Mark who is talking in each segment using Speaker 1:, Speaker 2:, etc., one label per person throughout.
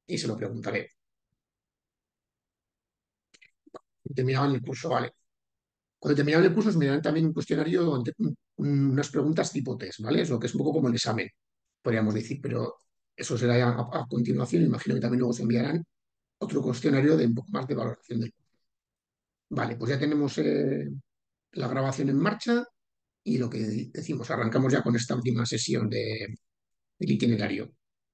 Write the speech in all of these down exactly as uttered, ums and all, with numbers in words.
Speaker 1: y se lo preguntaré. Terminaban el curso, vale. Cuando terminaban el curso, me dan también un cuestionario, un- unas preguntas tipo test, ¿vale? Es lo que es un poco como el examen, podríamos decir, pero eso será ya a, a continuación. Imagino que también luego se enviarán otro cuestionario de un poco más de valoración del curso. Vale, pues ya tenemos eh, la grabación en marcha y lo que decimos, arrancamos ya con esta última sesión de, del itinerario.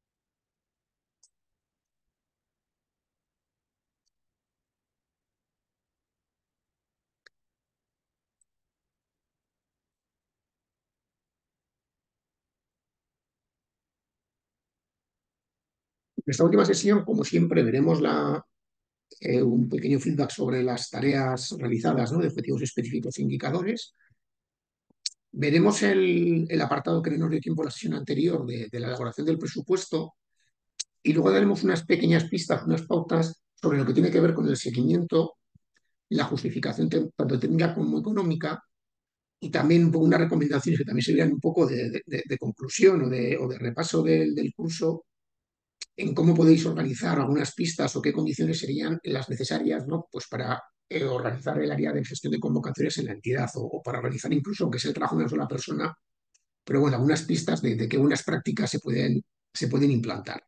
Speaker 1: En esta última sesión, como siempre, veremos la, eh, un pequeño feedback sobre las tareas realizadas, ¿no? De objetivos específicos e indicadores. Veremos el, el apartado que no nos dio tiempo en la sesión anterior de, de la elaboración del presupuesto y luego daremos unas pequeñas pistas, unas pautas sobre lo que tiene que ver con el seguimiento, la justificación te- tanto técnica como económica y también un poco unas recomendaciones que también serían un poco de, de- de- de conclusión o de, o de repaso del, del curso en cómo podéis organizar algunas pistas o qué condiciones serían las necesarias, ¿no? Pues para eh, organizar el área de gestión de convocatorias en la entidad o, o para organizar incluso, aunque sea el trabajo de una sola persona, pero bueno, algunas pistas de, de qué buenas prácticas se pueden, se pueden implantar.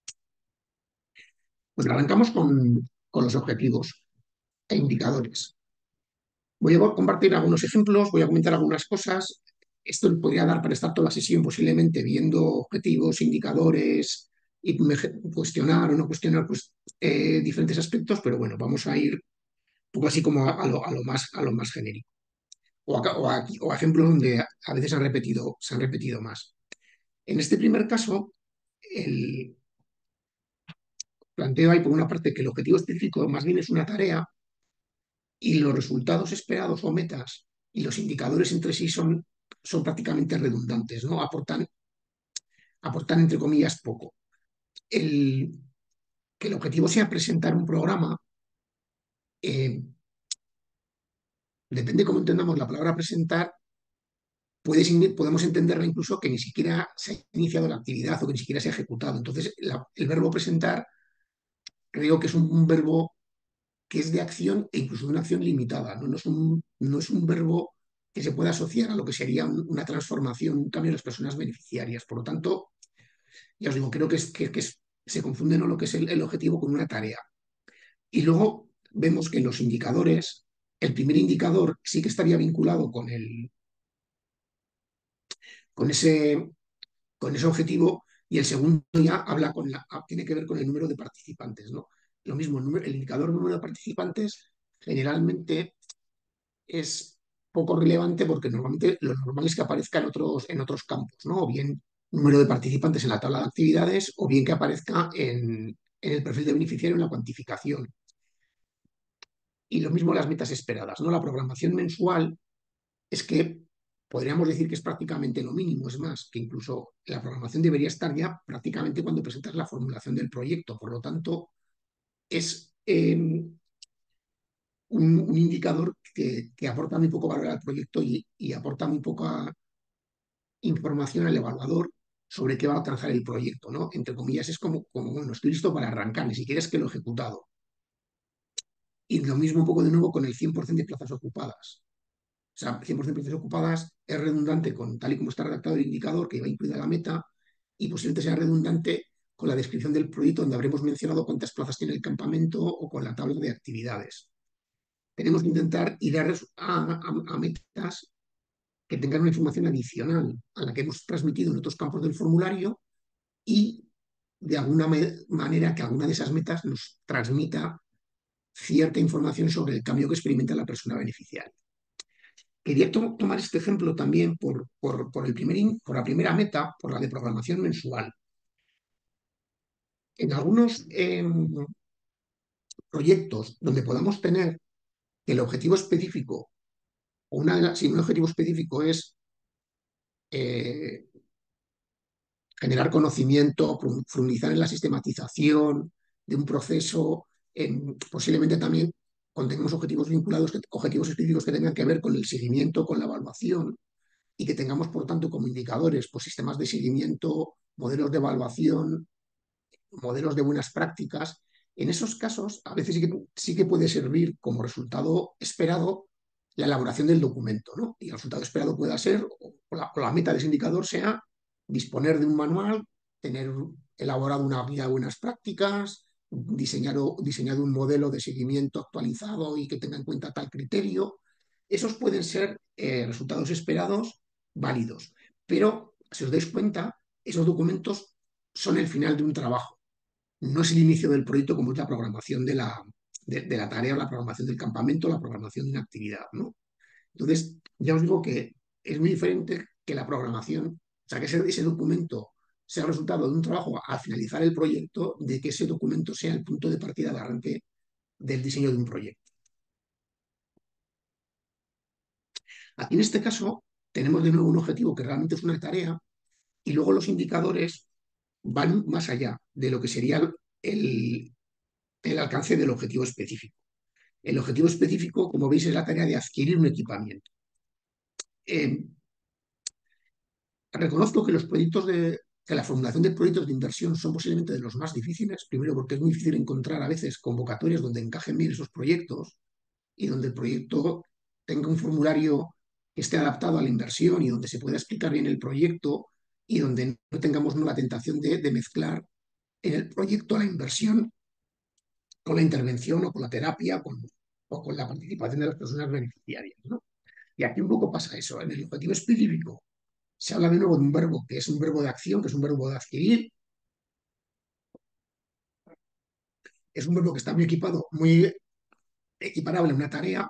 Speaker 1: Pues arrancamos con, con los objetivos e indicadores. Voy a compartir algunos ejemplos, voy a comentar algunas cosas. Esto podría dar para estar toda la sesión posiblemente viendo objetivos, indicadores y cuestionar o no cuestionar pues, eh, diferentes aspectos, pero bueno, vamos a ir un poco así como a, a, lo, a lo, más, a lo más genérico. O a, o, a, o a ejemplos donde a veces han repetido, se han repetido más. En este primer caso, el, planteo ahí por una parte que el objetivo específico más bien es una tarea y los resultados esperados o metas y los indicadores entre sí son, son prácticamente redundantes, ¿no? Aportan, aportan entre comillas poco. El, que el objetivo sea presentar un programa, eh, depende cómo entendamos la palabra presentar, puede, podemos entenderla incluso que ni siquiera se ha iniciado la actividad o que ni siquiera se ha ejecutado. Entonces, la, el verbo presentar creo que es un, un verbo que es de acción e incluso de una acción limitada, ¿no? No es un, no es un verbo que se pueda asociar a lo que sería un, una transformación, un cambio de las personas beneficiarias. Por lo tanto, ya os digo, creo que, es, que, que es, se confunde, ¿no?, lo que es el, el objetivo con una tarea. Y luego vemos que en los indicadores, el primer indicador sí que estaría vinculado con, el, con, ese, con ese objetivo y el segundo ya habla con la, tiene que ver con el número de participantes, ¿no? Lo mismo, el, número, el indicador número de participantes generalmente es poco relevante porque normalmente lo normal es que aparezca en otros, en otros campos, ¿no? O bien número de participantes en la tabla de actividades o bien que aparezca en, en el perfil de beneficiario en la cuantificación. Y lo mismo las metas esperadas, ¿no? La programación mensual es que podríamos decir que es prácticamente lo mínimo, es más, que incluso la programación debería estar ya prácticamente cuando presentas la formulación del proyecto. Por lo tanto, es eh, un, un, indicador que, que, aporta muy poco valor al proyecto y, y aporta muy poca información al evaluador sobre qué va a alcanzar el proyecto, ¿no? Entre comillas, es como, como bueno, estoy listo para arrancar, ni siquiera es que lo he ejecutado. Y lo mismo un poco de nuevo con el cien por ciento de plazas ocupadas. O sea, cien por ciento de plazas ocupadas es redundante con tal y como está redactado el indicador que va incluida la meta y posiblemente sea redundante con la descripción del proyecto donde habremos mencionado cuántas plazas tiene el campamento o con la tabla de actividades. Tenemos que intentar ir a, a, a, a metas que tengan una información adicional a la que hemos transmitido en otros campos del formulario y de alguna manera que alguna de esas metas nos transmita cierta información sobre el cambio que experimenta la persona beneficiaria. Quería to tomar este ejemplo también por, por, por, el primer in, por la primera meta, por la de programación mensual. En algunos eh, proyectos donde podamos tener que el objetivo específico, o una de las, si un objetivo específico es eh, generar conocimiento, profundizar en la sistematización de un proceso, en, posiblemente también contengamos objetivos vinculados, objetivos específicos que tengan que ver con el seguimiento, con la evaluación y que tengamos, por tanto, como indicadores, pues sistemas de seguimiento, modelos de evaluación, modelos de buenas prácticas. En esos casos, a veces sí que, sí que puede servir como resultado esperado la elaboración del documento, ¿no? Y el resultado esperado pueda ser, o la, o la meta de ese indicador sea disponer de un manual, tener elaborado una guía de buenas prácticas, diseñado, diseñado un modelo de seguimiento actualizado y que tenga en cuenta tal criterio. Esos pueden ser eh, resultados esperados válidos, pero si os dais cuenta, esos documentos son el final de un trabajo, no es el inicio del proyecto como es la programación de la, de, de la tarea, la programación del campamento, la programación de una actividad, ¿no? Entonces, ya os digo que es muy diferente que la programación, o sea, que ese, ese documento sea el resultado de un trabajo al finalizar el proyecto, de que ese documento sea el punto de partida de arranque del diseño de un proyecto. Aquí en este caso tenemos de nuevo un objetivo que realmente es una tarea y luego los indicadores van más allá de lo que sería el, el alcance del objetivo específico. El objetivo específico, como veis, es la tarea de adquirir un equipamiento. Eh, Reconozco que los proyectos de, que la formulación de proyectos de inversión son posiblemente de los más difíciles, primero porque es muy difícil encontrar a veces convocatorias donde encajen bien esos proyectos y donde el proyecto tenga un formulario que esté adaptado a la inversión y donde se pueda explicar bien el proyecto y donde no tengamos ¿no? la tentación de, de mezclar en el proyecto la inversión con la intervención o con la terapia con, o con la participación de las personas beneficiarias, ¿no? Y aquí un poco pasa eso. En el objetivo específico se habla de nuevo de un verbo que es un verbo de acción, que es un verbo de adquirir, es un verbo que está muy equipado, muy equiparable a una tarea,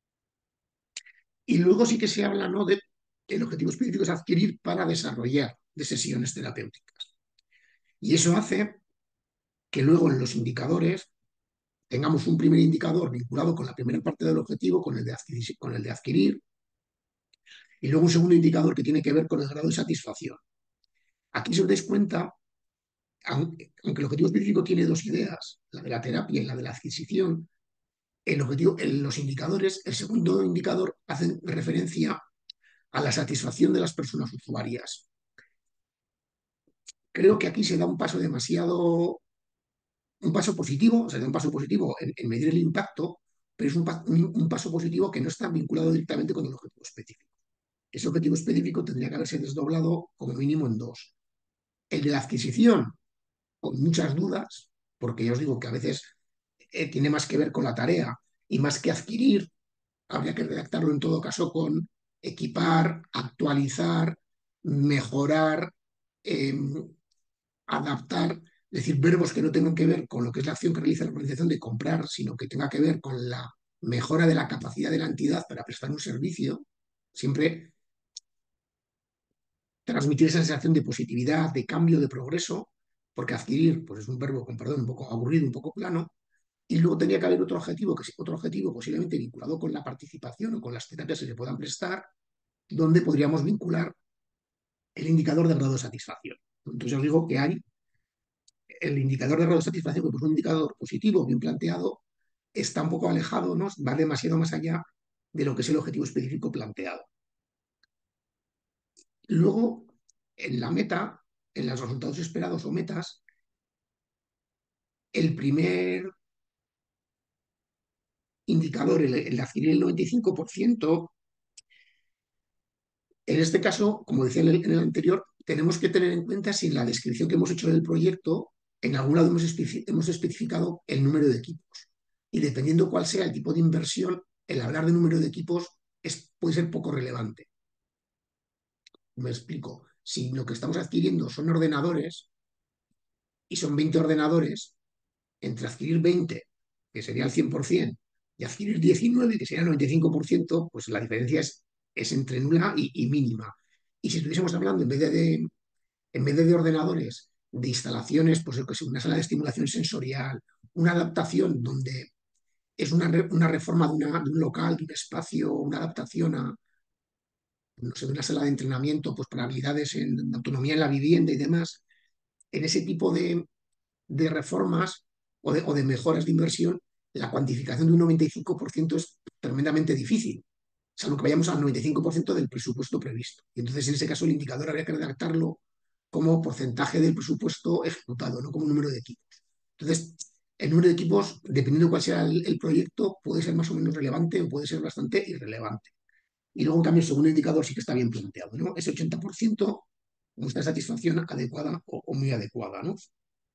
Speaker 1: y luego sí que se habla, ¿no? De el objetivo específico es adquirir para desarrollar de sesiones terapéuticas. Y eso hace que luego en los indicadores tengamos un primer indicador vinculado con la primera parte del objetivo, con el de adquirir, con el de adquirir y luego un segundo indicador que tiene que ver con el grado de satisfacción. Aquí, si os dais cuenta, aunque, aunque el objetivo específico tiene dos ideas, la de la terapia y la de la adquisición, el objetivo, en los indicadores, el segundo indicador hace referencia a la satisfacción de las personas usuarias. Creo que aquí se da un paso demasiado, un paso positivo, o sea, da un paso positivo en, en medir el impacto, pero es un, un, un, paso positivo que no está vinculado directamente con el objetivo específico. Ese objetivo específico tendría que haberse desdoblado como mínimo en dos. El de la adquisición, con muchas dudas, porque ya os digo que a veces eh, tiene más que ver con la tarea y más que adquirir, habría que redactarlo en todo caso con equipar, actualizar, mejorar, eh, adaptar, es decir, verbos que no tengan que ver con lo que es la acción que realiza la organización de comprar, sino que tenga que ver con la mejora de la capacidad de la entidad para prestar un servicio, siempre transmitir esa sensación de positividad, de cambio, de progreso, porque adquirir pues es un verbo, con perdón, un poco aburrido, un poco plano, y luego tendría que haber otro objetivo, que es otro objetivo posiblemente vinculado con la participación o con las terapias que se puedan prestar, donde podríamos vincular el indicador de grado de satisfacción. Entonces os digo que hay el indicador de grado de satisfacción, que es un indicador positivo, bien planteado, está un poco alejado, ¿no? Va demasiado más allá de lo que es el objetivo específico planteado. Luego, en la meta, en los resultados esperados o metas, el primer indicador, el, el adquirir el noventa y cinco por ciento, en este caso, como decía en el, en el anterior, tenemos que tener en cuenta si en la descripción que hemos hecho del proyecto, en algún lado hemos, especi hemos especificado el número de equipos. Y dependiendo cuál sea el tipo de inversión, el hablar de número de equipos es, puede ser poco relevante. Me explico. Si lo que estamos adquiriendo son ordenadores y son veinte ordenadores, entre adquirir veinte, que sería el cien por ciento, y adquirir diecinueve, que sería el noventa y cinco por ciento, pues la diferencia es, es entre nula y, y mínima. Y si estuviésemos hablando, en vez de, de en vez de, de ordenadores, de instalaciones, pues una sala de estimulación sensorial, una adaptación donde es una, re, una reforma de, una, de, un local, de un espacio, una adaptación a, no sé, de una sala de entrenamiento, pues para habilidades en, en autonomía en la vivienda y demás, en ese tipo de, de reformas o de, o de mejoras de inversión, la cuantificación de un noventa y cinco por ciento es tremendamente difícil, salvo que vayamos al noventa y cinco por ciento del presupuesto previsto. Y entonces, en ese caso, el indicador habría que redactarlo como porcentaje del presupuesto ejecutado, no como número de equipos. Entonces, el número de equipos, dependiendo de cuál sea el, el proyecto, puede ser más o menos relevante o puede ser bastante irrelevante. Y luego también, según el indicador, sí que está bien planteado, ¿no? Ese ochenta por ciento muestra satisfacción adecuada o, o muy adecuada, ¿no?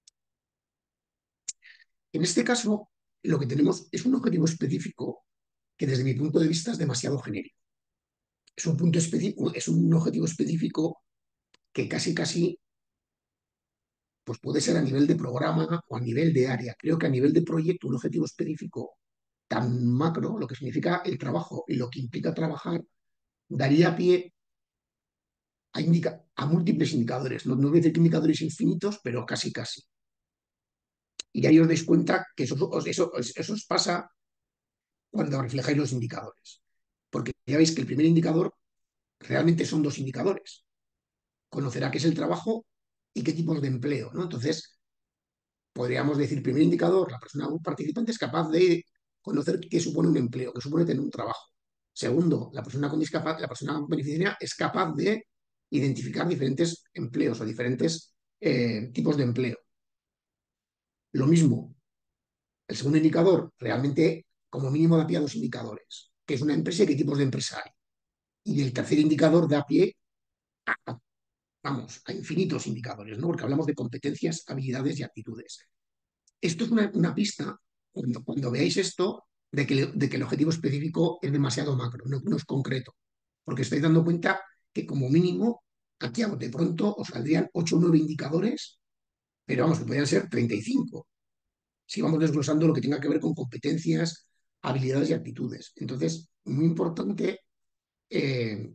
Speaker 1: En este caso, lo que tenemos es un objetivo específico que desde mi punto de vista es demasiado genérico. Es un, punto específico, es un objetivo específico que casi casi pues puede ser a nivel de programa o a nivel de área. Creo que a nivel de proyecto un objetivo específico tan macro, lo que significa el trabajo y lo que implica trabajar, daría pie a, indica a múltiples indicadores. No, no voy a decir que indicadores infinitos, pero casi casi. Y ahí os dais cuenta que eso, eso, eso os pasa cuando reflejáis los indicadores. Porque ya veis que el primer indicador realmente son dos indicadores. Conocerá qué es el trabajo y qué tipos de empleo, ¿no? Entonces, podríamos decir, primer indicador, la persona, un participante es capaz de conocer qué supone un empleo, qué supone tener un trabajo. Segundo, la persona con discapacidad, la persona beneficiaria es capaz de identificar diferentes empleos o diferentes eh, tipos de empleo. Lo mismo, el segundo indicador realmente como mínimo da pie a dos indicadores, que es una empresa y qué tipos de empresa hay. Y el tercer indicador da pie a, a, vamos, a infinitos indicadores, ¿no? Porque hablamos de competencias, habilidades y actitudes. Esto es una, una pista, cuando, cuando, veáis esto, de que, de que el objetivo específico es demasiado macro, no, no es concreto, porque estáis dando cuenta que como mínimo, aquí de pronto os saldrían ocho o nueve indicadores, pero vamos, que podrían ser treinta y cinco, si vamos desglosando lo que tenga que ver con competencias, habilidades y actitudes. Entonces, muy importante eh,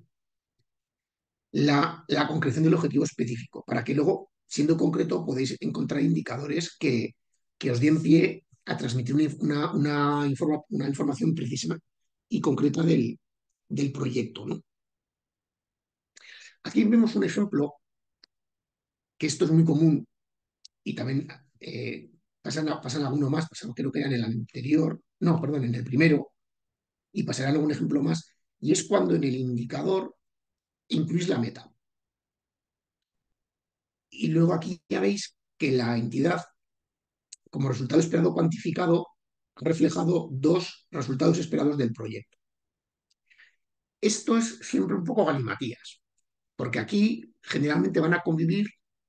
Speaker 1: la, la concreción del objetivo específico, para que luego, siendo concreto, podéis encontrar indicadores que, que os den pie a transmitir una, una, una, informa, una información precisa y concreta del, del proyecto, ¿no? Aquí vemos un ejemplo, que esto es muy común y también eh, pasan, pasan alguno más, pasan, creo que era en el anterior, no, perdón, en el primero, y pasarán algún ejemplo más, y es cuando en el indicador incluís la meta. Y luego aquí ya veis que la entidad, como resultado esperado cuantificado, ha reflejado dos resultados esperados del proyecto. Esto es siempre un poco galimatías, porque aquí generalmente van a convivir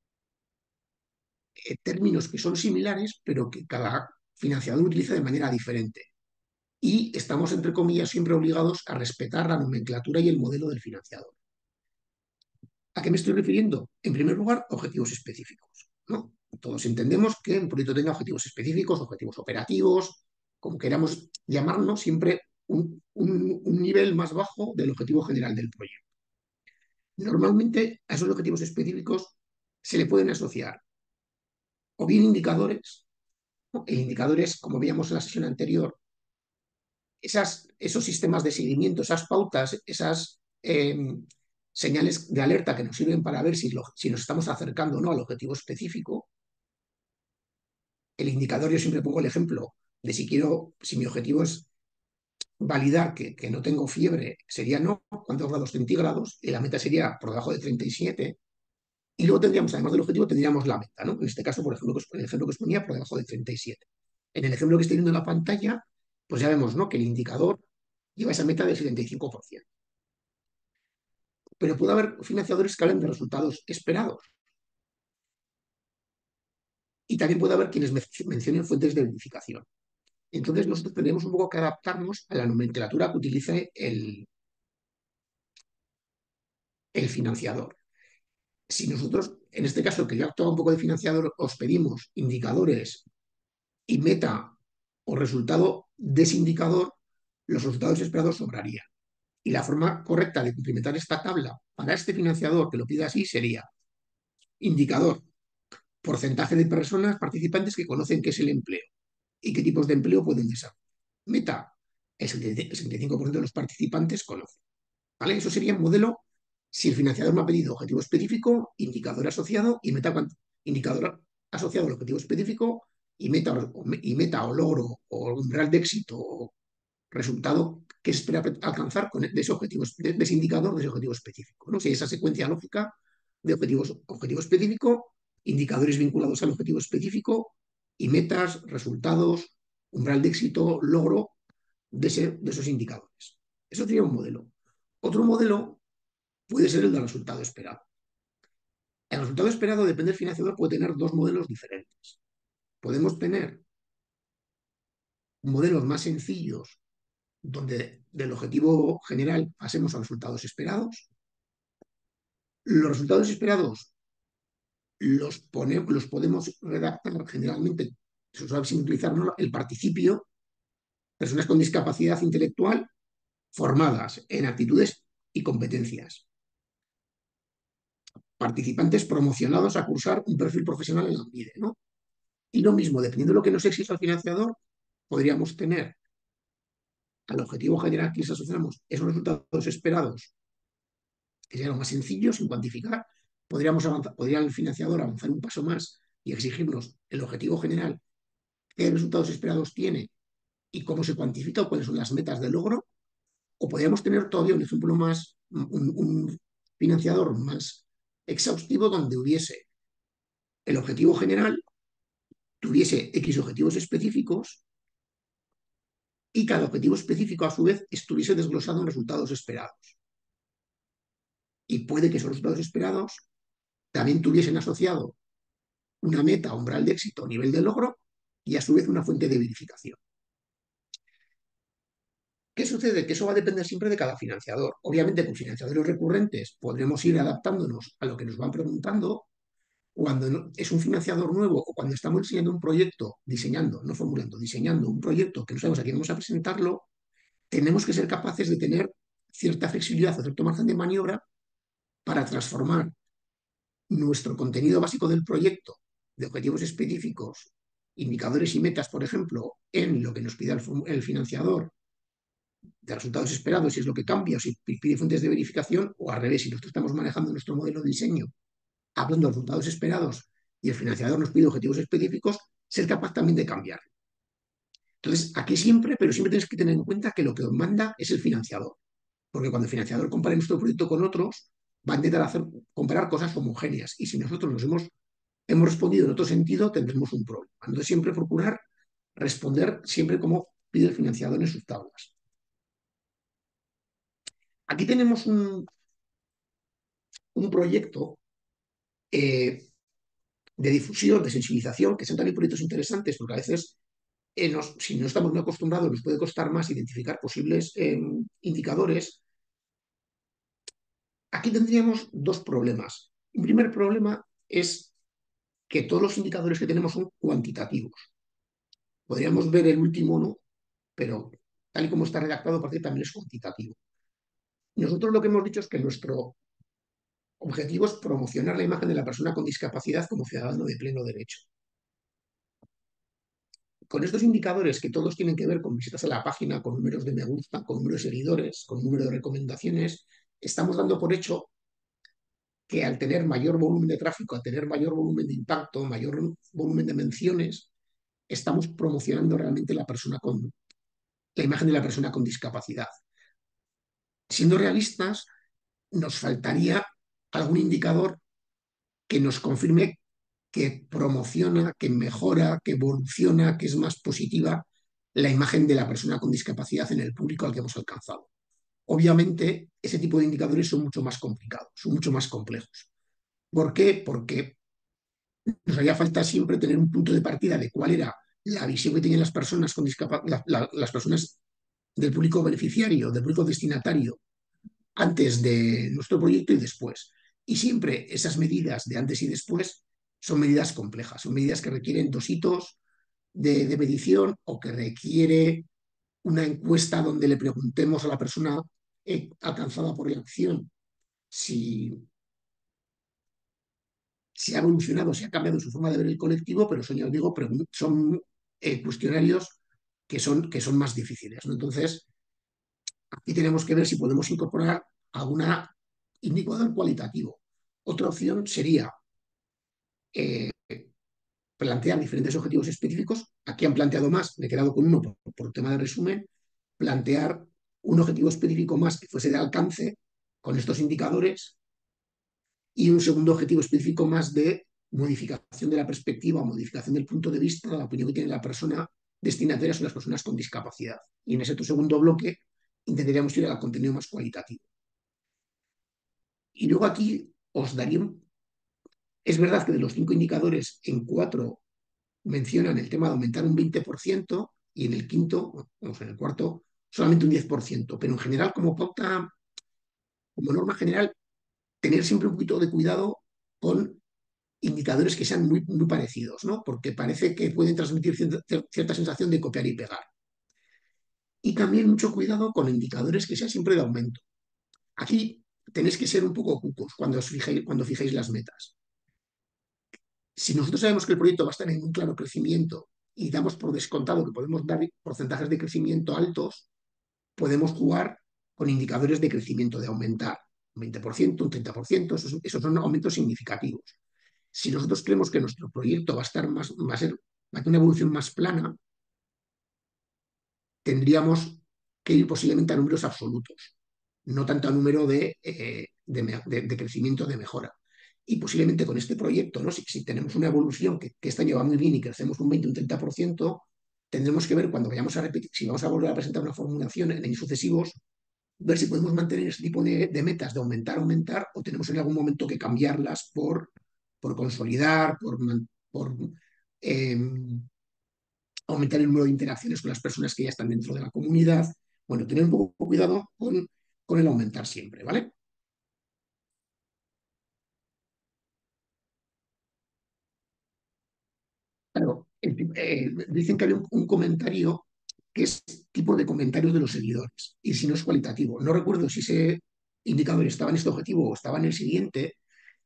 Speaker 1: eh, términos que son similares, pero que cada financiador utiliza de manera diferente. Y estamos, entre comillas, siempre obligados a respetar la nomenclatura y el modelo del financiador. ¿A qué me estoy refiriendo? En primer lugar, objetivos específicos, ¿no? Todos entendemos que un proyecto tenga objetivos específicos, objetivos operativos, como queramos llamarnos, siempre un, un, un nivel más bajo del objetivo general del proyecto. Normalmente a esos objetivos específicos se le pueden asociar o bien indicadores, ¿no? El indicador es, como veíamos en la sesión anterior, esas, esos sistemas de seguimiento, esas pautas, esas eh, señales de alerta que nos sirven para ver si, lo, si nos estamos acercando o no al objetivo específico. El indicador, yo siempre pongo el ejemplo de si quiero, si mi objetivo es validar que, que no tengo fiebre, sería no, cuántos grados centígrados, y la meta sería por debajo de treinta y siete. Y luego tendríamos, además del objetivo, tendríamos la meta, ¿no? En este caso, por ejemplo, el ejemplo que os ponía, por debajo de treinta y siete. En el ejemplo que estoy viendo en la pantalla, pues ya vemos, ¿no?, que el indicador lleva esa meta del setenta y cinco por ciento. Pero puede haber financiadores que hablen de resultados esperados. Y también puede haber quienes mencionen fuentes de verificación. Entonces nosotros tendremos un poco que adaptarnos a la nomenclatura que utilice el, el financiador. Si nosotros, en este caso, que ya actúa un poco de financiador, os pedimos indicadores y meta o resultado de ese indicador, los resultados esperados sobrarían. Y la forma correcta de cumplimentar esta tabla para este financiador que lo pida así sería indicador, porcentaje de personas participantes que conocen qué es el empleo y qué tipos de empleo pueden desarrollar. Meta, el setenta y cinco por ciento de los participantes conocen. ¿Vale? Eso sería un modelo si el financiador me ha pedido objetivo específico, indicador asociado y meta, indicador asociado al objetivo específico y meta, y meta o logro o umbral de éxito o resultado que se espera alcanzar con de ese, objetivo, de ese indicador, de ese objetivo específico, ¿no? Si hay esa secuencia lógica, de objetivos, objetivo específico, indicadores vinculados al objetivo específico y metas, resultados, umbral de éxito, logro de, ese, de esos indicadores. Eso sería un modelo. Otro modelo puede ser el del resultado esperado. El resultado esperado, depende del financiador, puede tener dos modelos diferentes. Podemos tener modelos más sencillos donde del objetivo general pasemos a resultados esperados. Los resultados esperados los, pone, los podemos redactar generalmente, se suele sin utilizar el participio, personas con discapacidad intelectual formadas en actitudes y competencias, participantes promocionados a cursar un perfil profesional en la vida, ¿no? Y lo mismo, dependiendo de lo que nos exija el financiador, podríamos tener al objetivo general que les asociamos esos resultados esperados, que sería lo más sencillo, sin cuantificar. Podríamos avanzar, podría el financiador avanzar un paso más y exigirnos el objetivo general, qué resultados esperados tiene y cómo se cuantifica o cuáles son las metas de logro. O podríamos tener todavía un ejemplo más, un, un financiador más exhaustivo donde hubiese el objetivo general, tuviese X objetivos específicos y cada objetivo específico a su vez estuviese desglosado en resultados esperados. Y puede que esos resultados esperados también tuviesen asociado una meta, umbral de éxito, nivel de logro y a su vez una fuente de verificación. ¿Qué sucede? Que eso va a depender siempre de cada financiador. Obviamente, con financiadores recurrentes podremos ir adaptándonos a lo que nos van preguntando. Cuando es un financiador nuevo o cuando estamos diseñando un proyecto, diseñando, no formulando, diseñando un proyecto que no sabemos a quién vamos a presentarlo, tenemos que ser capaces de tener cierta flexibilidad o cierto margen de maniobra para transformar nuestro contenido básico del proyecto, de objetivos específicos, indicadores y metas, por ejemplo, en lo que nos pida el, el financiador de resultados esperados, si es lo que cambia, o si pide fuentes de verificación, o al revés, si nosotros estamos manejando nuestro modelo de diseño, hablando de resultados esperados y el financiador nos pide objetivos específicos, ser capaz también de cambiar. Entonces, aquí siempre, pero siempre tienes que tener en cuenta que lo que os manda es el financiador, porque cuando el financiador compare nuestro proyecto con otros, va a intentar hacer, comparar cosas homogéneas, y si nosotros nos hemos, hemos respondido en otro sentido, tendremos un problema. Entonces, siempre procurar responder siempre como pide el financiador en sus tablas. Aquí tenemos un, un proyecto eh, de difusión, de sensibilización, que son también proyectos interesantes, porque a veces, eh, nos, si no estamos muy acostumbrados, nos puede costar más identificar posibles eh, indicadores. Aquí tendríamos dos problemas. Un primer problema es que todos los indicadores que tenemos son cuantitativos. Podríamos ver el último no, pero tal y como está redactado parece que también es cuantitativo. Nosotros lo que hemos dicho es que nuestro objetivo es promocionar la imagen de la persona con discapacidad como ciudadano de pleno derecho. Con estos indicadores que todos tienen que ver con visitas a la página, con números de me gusta, con números de seguidores, con número de recomendaciones, estamos dando por hecho que al tener mayor volumen de tráfico, al tener mayor volumen de impacto, mayor volumen de menciones, estamos promocionando realmente la persona con la imagen de la persona con discapacidad. Siendo realistas, nos faltaría algún indicador que nos confirme que promociona, que mejora, que evoluciona, que es más positiva la imagen de la persona con discapacidad en el público al que hemos alcanzado. Obviamente, ese tipo de indicadores son mucho más complicados, son mucho más complejos. ¿Por qué? Porque nos haría falta siempre tener un punto de partida de cuál era la visión que tenían las personas con discapacidad, la, la, las personas del público beneficiario, del público destinatario, antes de nuestro proyecto y después. Y siempre esas medidas de antes y después son medidas complejas, son medidas que requieren dos hitos de, de medición o que requiere una encuesta donde le preguntemos a la persona eh, alcanzada por la acción si, si ha evolucionado, si ha cambiado su forma de ver el colectivo, pero son, ya os digo, son eh, cuestionarios que son, que son más difíciles, ¿no? Entonces, aquí tenemos que ver si podemos incorporar alguna indicador cualitativo. Otra opción sería eh, plantear diferentes objetivos específicos. Aquí han planteado más, me he quedado con uno por, por tema de resumen, plantear un objetivo específico más que fuese de alcance con estos indicadores y un segundo objetivo específico más de modificación de la perspectiva, modificación del punto de vista, de la opinión que tiene la persona destinataria sobre las personas con discapacidad. Y en ese otro segundo bloque intentaríamos ir al contenido más cualitativo. Y luego aquí os daría, un- es verdad que de los cinco indicadores, en cuatro mencionan el tema de aumentar un veinte por ciento y en el quinto, vamos, en el cuarto, solamente un diez por ciento. Pero en general, como pauta, como norma general, tener siempre un poquito de cuidado con indicadores que sean muy, muy parecidos, ¿no? Porque parece que pueden transmitir cierta, cierta sensación de copiar y pegar. Y también mucho cuidado con indicadores que sean siempre de aumento. Aquí tenéis que ser un poco cucos cuando, os fijéis, cuando fijéis las metas. Si nosotros sabemos que el proyecto va a estar en un claro crecimiento y damos por descontado que podemos dar porcentajes de crecimiento altos, podemos jugar con indicadores de crecimiento, de aumentar un veinte por ciento, un treinta por ciento, esos, esos son aumentos significativos. Si nosotros creemos que nuestro proyecto va a estar más, va a ser, va a tener una evolución más plana, tendríamos que ir posiblemente a números absolutos, no tanto a número de, eh, de, de, de, crecimiento, de mejora. Y posiblemente con este proyecto, ¿no? si, si tenemos una evolución que, que esta lleva muy bien y crecemos un veinte, un treinta por ciento, tendremos que ver cuando vayamos a repetir, si vamos a volver a presentar una formulación en años sucesivos, ver si podemos mantener este tipo de, de metas de aumentar, aumentar, o tenemos en algún momento que cambiarlas por, por consolidar, por, por eh, aumentar el número de interacciones con las personas que ya están dentro de la comunidad. Bueno, tener un poco cuidado con, con el aumentar siempre, ¿vale? Claro, el, eh, dicen que había un, un, comentario que es tipo de comentarios de los seguidores, y si no es cualitativo. No recuerdo si ese indicador estaba en este objetivo o estaba en el siguiente.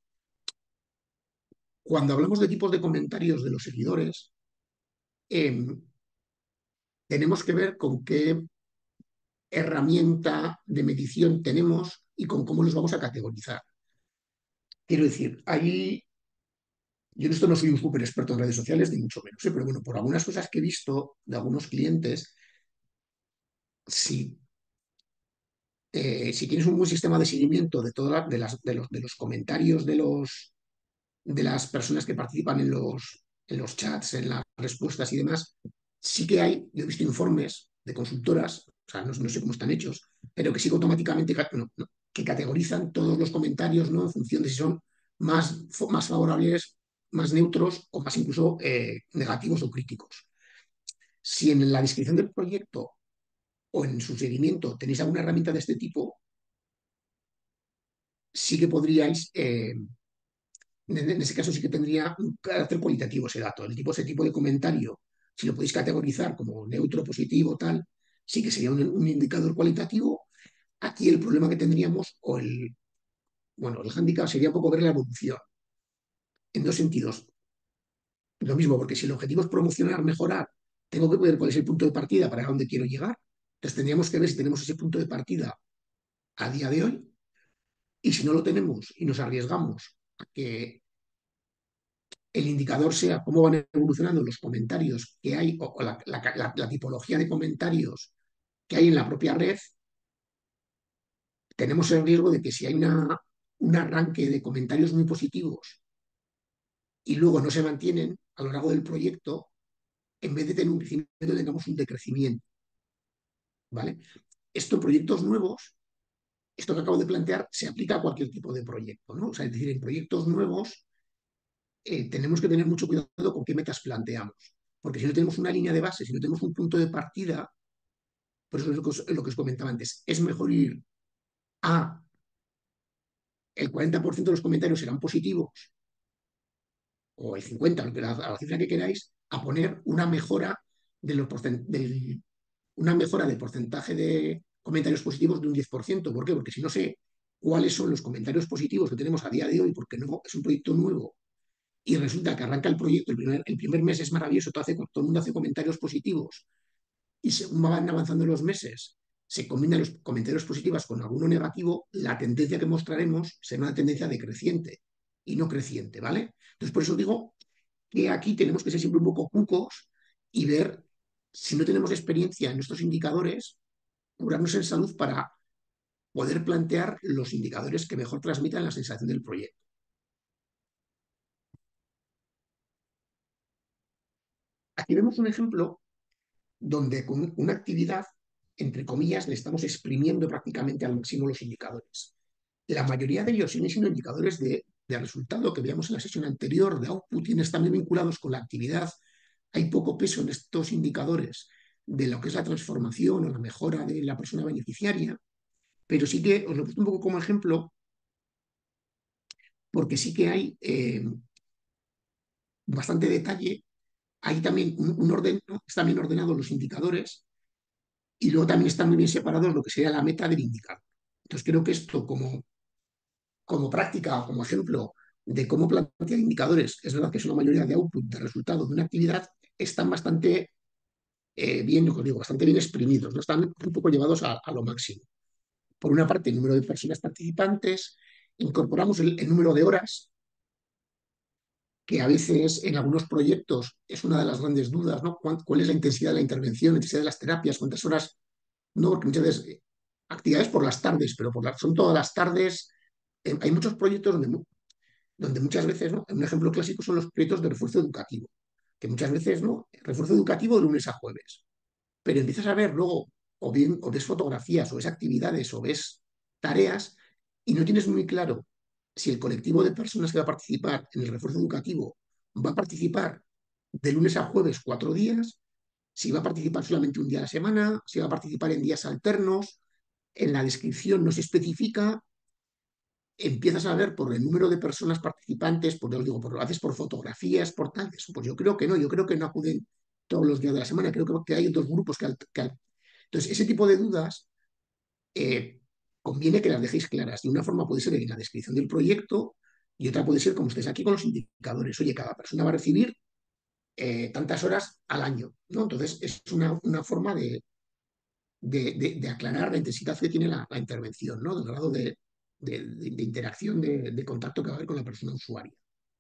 Speaker 1: Cuando hablamos de tipos de comentarios de los seguidores, eh, tenemos que ver con qué herramienta de medición tenemos y con cómo los vamos a categorizar. Quiero decir, ahí yo en esto no soy un súper experto en redes sociales, ni mucho menos, ¿eh? Pero bueno, por algunas cosas que he visto de algunos clientes, si, eh, si tienes un buen sistema de seguimiento de, todas de, las, de, los, de los comentarios de, los, de las personas que participan en los, en los chats, en las respuestas y demás, sí que hay, yo he visto informes de consultoras, o sea, no, no sé cómo están hechos, pero que sí que automáticamente no, no, que categorizan todos los comentarios, ¿no? En función de si son más, más favorables, más neutros o más incluso eh, negativos o críticos. Si en la descripción del proyecto o en su seguimiento tenéis alguna herramienta de este tipo, sí que podríais, eh, en ese caso sí que tendría un carácter cualitativo ese dato. El tipo, ese tipo de comentario, si lo podéis categorizar como neutro, positivo, tal, sí que sería un, un indicador cualitativo. Aquí el problema que tendríamos, o el, bueno, el hándicap sería un poco ver la evolución, en dos sentidos. Lo mismo, porque si el objetivo es promocionar, mejorar, tengo que ver cuál es el punto de partida para dónde quiero llegar. Entonces tendríamos que ver si tenemos ese punto de partida a día de hoy, y si no lo tenemos y nos arriesgamos a que el indicador sea cómo van evolucionando los comentarios que hay, o, o la, la, la, la tipología de comentarios que hay en la propia red, tenemos el riesgo de que si hay una, un arranque de comentarios muy positivos y luego no se mantienen a lo largo del proyecto, en vez de tener un crecimiento, tengamos un decrecimiento, ¿vale? Esto en proyectos nuevos, esto que acabo de plantear, se aplica a cualquier tipo de proyecto, ¿no? O sea, es decir, en proyectos nuevos eh, tenemos que tener mucho cuidado con qué metas planteamos, porque si no tenemos una línea de base, si no tenemos un punto de partida, por eso es lo que os, lo que os comentaba antes, es mejor ir a el cuarenta por ciento de los comentarios serán positivos, o el cincuenta por ciento, a la cifra que queráis, a poner una mejora de los del, una mejora de porcentaje de comentarios positivos de un diez por ciento. ¿Por qué? Porque si no sé cuáles son los comentarios positivos que tenemos a día de hoy, porque no es un proyecto nuevo, y resulta que arranca el proyecto, el primer, el primer mes es maravilloso, todo, hace, todo el mundo hace comentarios positivos, y según van avanzando los meses, se combinan los comentarios positivos con alguno negativo, la tendencia que mostraremos será una tendencia decreciente y no creciente, ¿vale? Entonces, por eso digo que aquí tenemos que ser siempre un poco cucos y ver si no tenemos experiencia en estos indicadores, curarnos en salud para poder plantear los indicadores que mejor transmitan la sensación del proyecto. aquí vemos un ejemplo donde con una actividad, entre comillas, le estamos exprimiendo prácticamente al máximo los indicadores. La mayoría de ellos siguen siendo indicadores de, de resultado que veíamos en la sesión anterior, de output, y también vinculados con la actividad. Hay poco peso en estos indicadores de lo que es la transformación o la mejora de la persona beneficiaria, pero sí que os lo he puesto un poco como ejemplo porque sí que hay eh, bastante detalle. Hay también un, un orden, ¿no? Están bien ordenados los indicadores y luego también están muy bien separados lo que sería la meta del indicador. Entonces creo que esto como, como práctica o como ejemplo de cómo plantear indicadores, es verdad que es una mayoría de output, de resultado de una actividad, están bastante eh, bien, yo os digo, bastante bien exprimidos, ¿no? Están un poco llevados a, a lo máximo. Por una parte, el número de personas participantes, incorporamos el, el número de horas, que a veces en algunos proyectos es una de las grandes dudas, ¿no? ¿Cuál, cuál es la intensidad de la intervención, la intensidad de las terapias, cuántas horas? No, porque muchas veces eh, actividades por las tardes, pero por la, son todas las tardes. Eh, hay muchos proyectos donde, donde muchas veces, ¿no? Un ejemplo clásico son los proyectos de refuerzo educativo, que muchas veces, ¿no? Refuerzo educativo de lunes a jueves, pero empiezas a ver luego, o bien, o ves fotografías, o ves actividades, o ves tareas, y no tienes muy claro si el colectivo de personas que va a participar en el refuerzo educativo va a participar de lunes a jueves cuatro días, si va a participar solamente un día a la semana, si va a participar en días alternos. En la descripción no se especifica, empiezas a ver por el número de personas participantes, por, digo, por, lo haces por fotografías, por tal. Pues yo creo que no, yo creo que no acuden todos los días de la semana, creo que, que hay dos grupos que, al, que al... Entonces, ese tipo de dudas eh, conviene que las dejéis claras. De una forma puede ser en la descripción del proyecto y otra puede ser como estáis aquí con los indicadores. Oye, cada persona va a recibir eh, tantas horas al año, ¿no? Entonces, es una, una forma de, de, de, de, aclarar la intensidad que tiene la, la intervención, ¿no? Del grado de, de, de interacción, de, de, contacto que va a haber con la persona usuaria.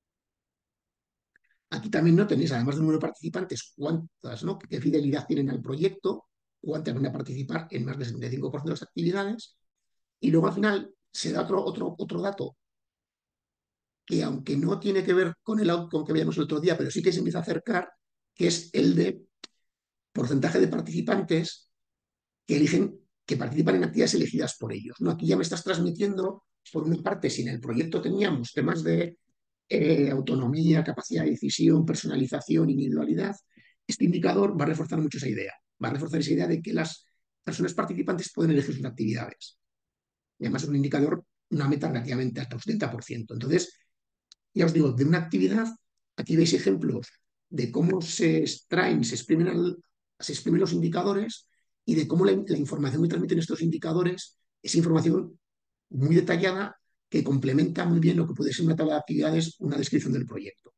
Speaker 1: Aquí también no tenéis, además del número de participantes, cuántas, ¿no? Qué fidelidad tienen al proyecto, cuántas van a participar en más del setenta y cinco por ciento de las actividades. Y luego al final se da otro, otro, otro dato que, aunque no tiene que ver con el outcome que veíamos el otro día, pero sí que se empieza a acercar, que es el de porcentaje de participantes que eligen, que participan en actividades elegidas por ellos, ¿no? Aquí ya me estás transmitiendo, por una parte, si en el proyecto teníamos temas de eh, autonomía, capacidad de decisión, personalización, individualidad, este indicador va a reforzar mucho esa idea. Va a reforzar esa idea de que las personas participantes pueden elegir sus actividades. Y además es un indicador, una meta relativamente hasta un setenta por ciento. Entonces, ya os digo, de una actividad, aquí veis ejemplos de cómo se extraen, se exprimen, al, se exprimen los indicadores y de cómo la, la, información que transmiten estos indicadores es información muy detallada que complementa muy bien lo que puede ser una tabla de actividades, una descripción del proyecto.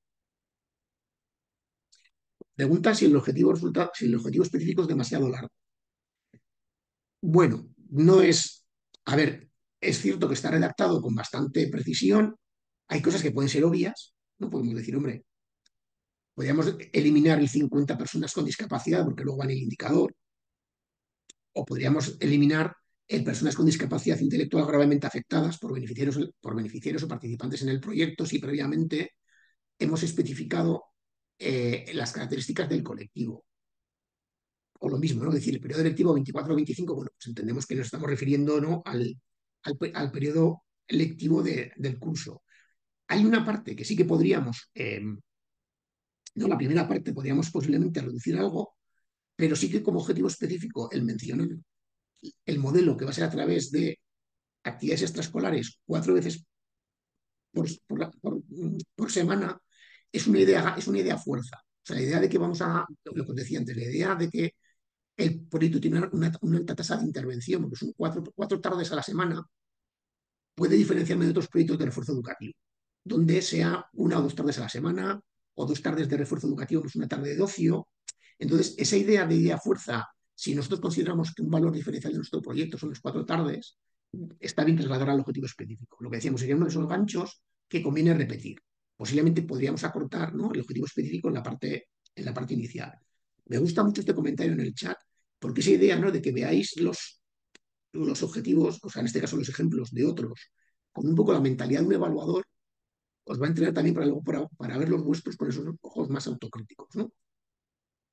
Speaker 1: Pregunta si el objetivo, resulta, si el objetivo específico es demasiado largo. Bueno, no es, a ver, es cierto que está redactado con bastante precisión, hay cosas que pueden ser obvias, no podemos decir, hombre, podríamos eliminar el cincuenta personas con discapacidad porque luego va en el indicador, o podríamos eliminar el personas con discapacidad intelectual gravemente afectadas por beneficiarios, por beneficiarios o participantes en el proyecto si previamente hemos especificado eh, las características del colectivo. O lo mismo, ¿no? Es decir, el periodo lectivo veinticuatro a veinticinco, bueno, pues entendemos que nos estamos refiriendo, ¿no? al, al, al periodo lectivo de, del curso. Hay una parte que sí que podríamos, eh, no, la primera parte podríamos posiblemente reducir algo, pero sí que como objetivo específico el mencionar el modelo que va a ser a través de actividades extraescolares cuatro veces por, por, por, por semana es una idea, es una idea fuerza. O sea, la idea de que vamos a, lo que os decía antes, la idea de que el proyecto tiene una, una alta tasa de intervención, porque son cuatro, cuatro tardes a la semana, puede diferenciarme de otros proyectos de refuerzo educativo, donde sea una o dos tardes a la semana, o dos tardes de refuerzo educativo, pues una tarde de ocio. Entonces, esa idea de idea fuerza, si nosotros consideramos que un valor diferencial de nuestro proyecto son las cuatro tardes, está bien trasladar al objetivo específico. Lo que decíamos sería uno de esos ganchos que conviene repetir. Posiblemente podríamos acortar, ¿no?, el objetivo específico en la parte, en la parte inicial. Me gusta mucho este comentario en el chat, porque esa idea, ¿no?, de que veáis los, los objetivos, o sea, en este caso los ejemplos de otros, con un poco la mentalidad de un evaluador, os va a entrenar también para, para, para ver los vuestros con esos ojos más autocríticos, ¿no?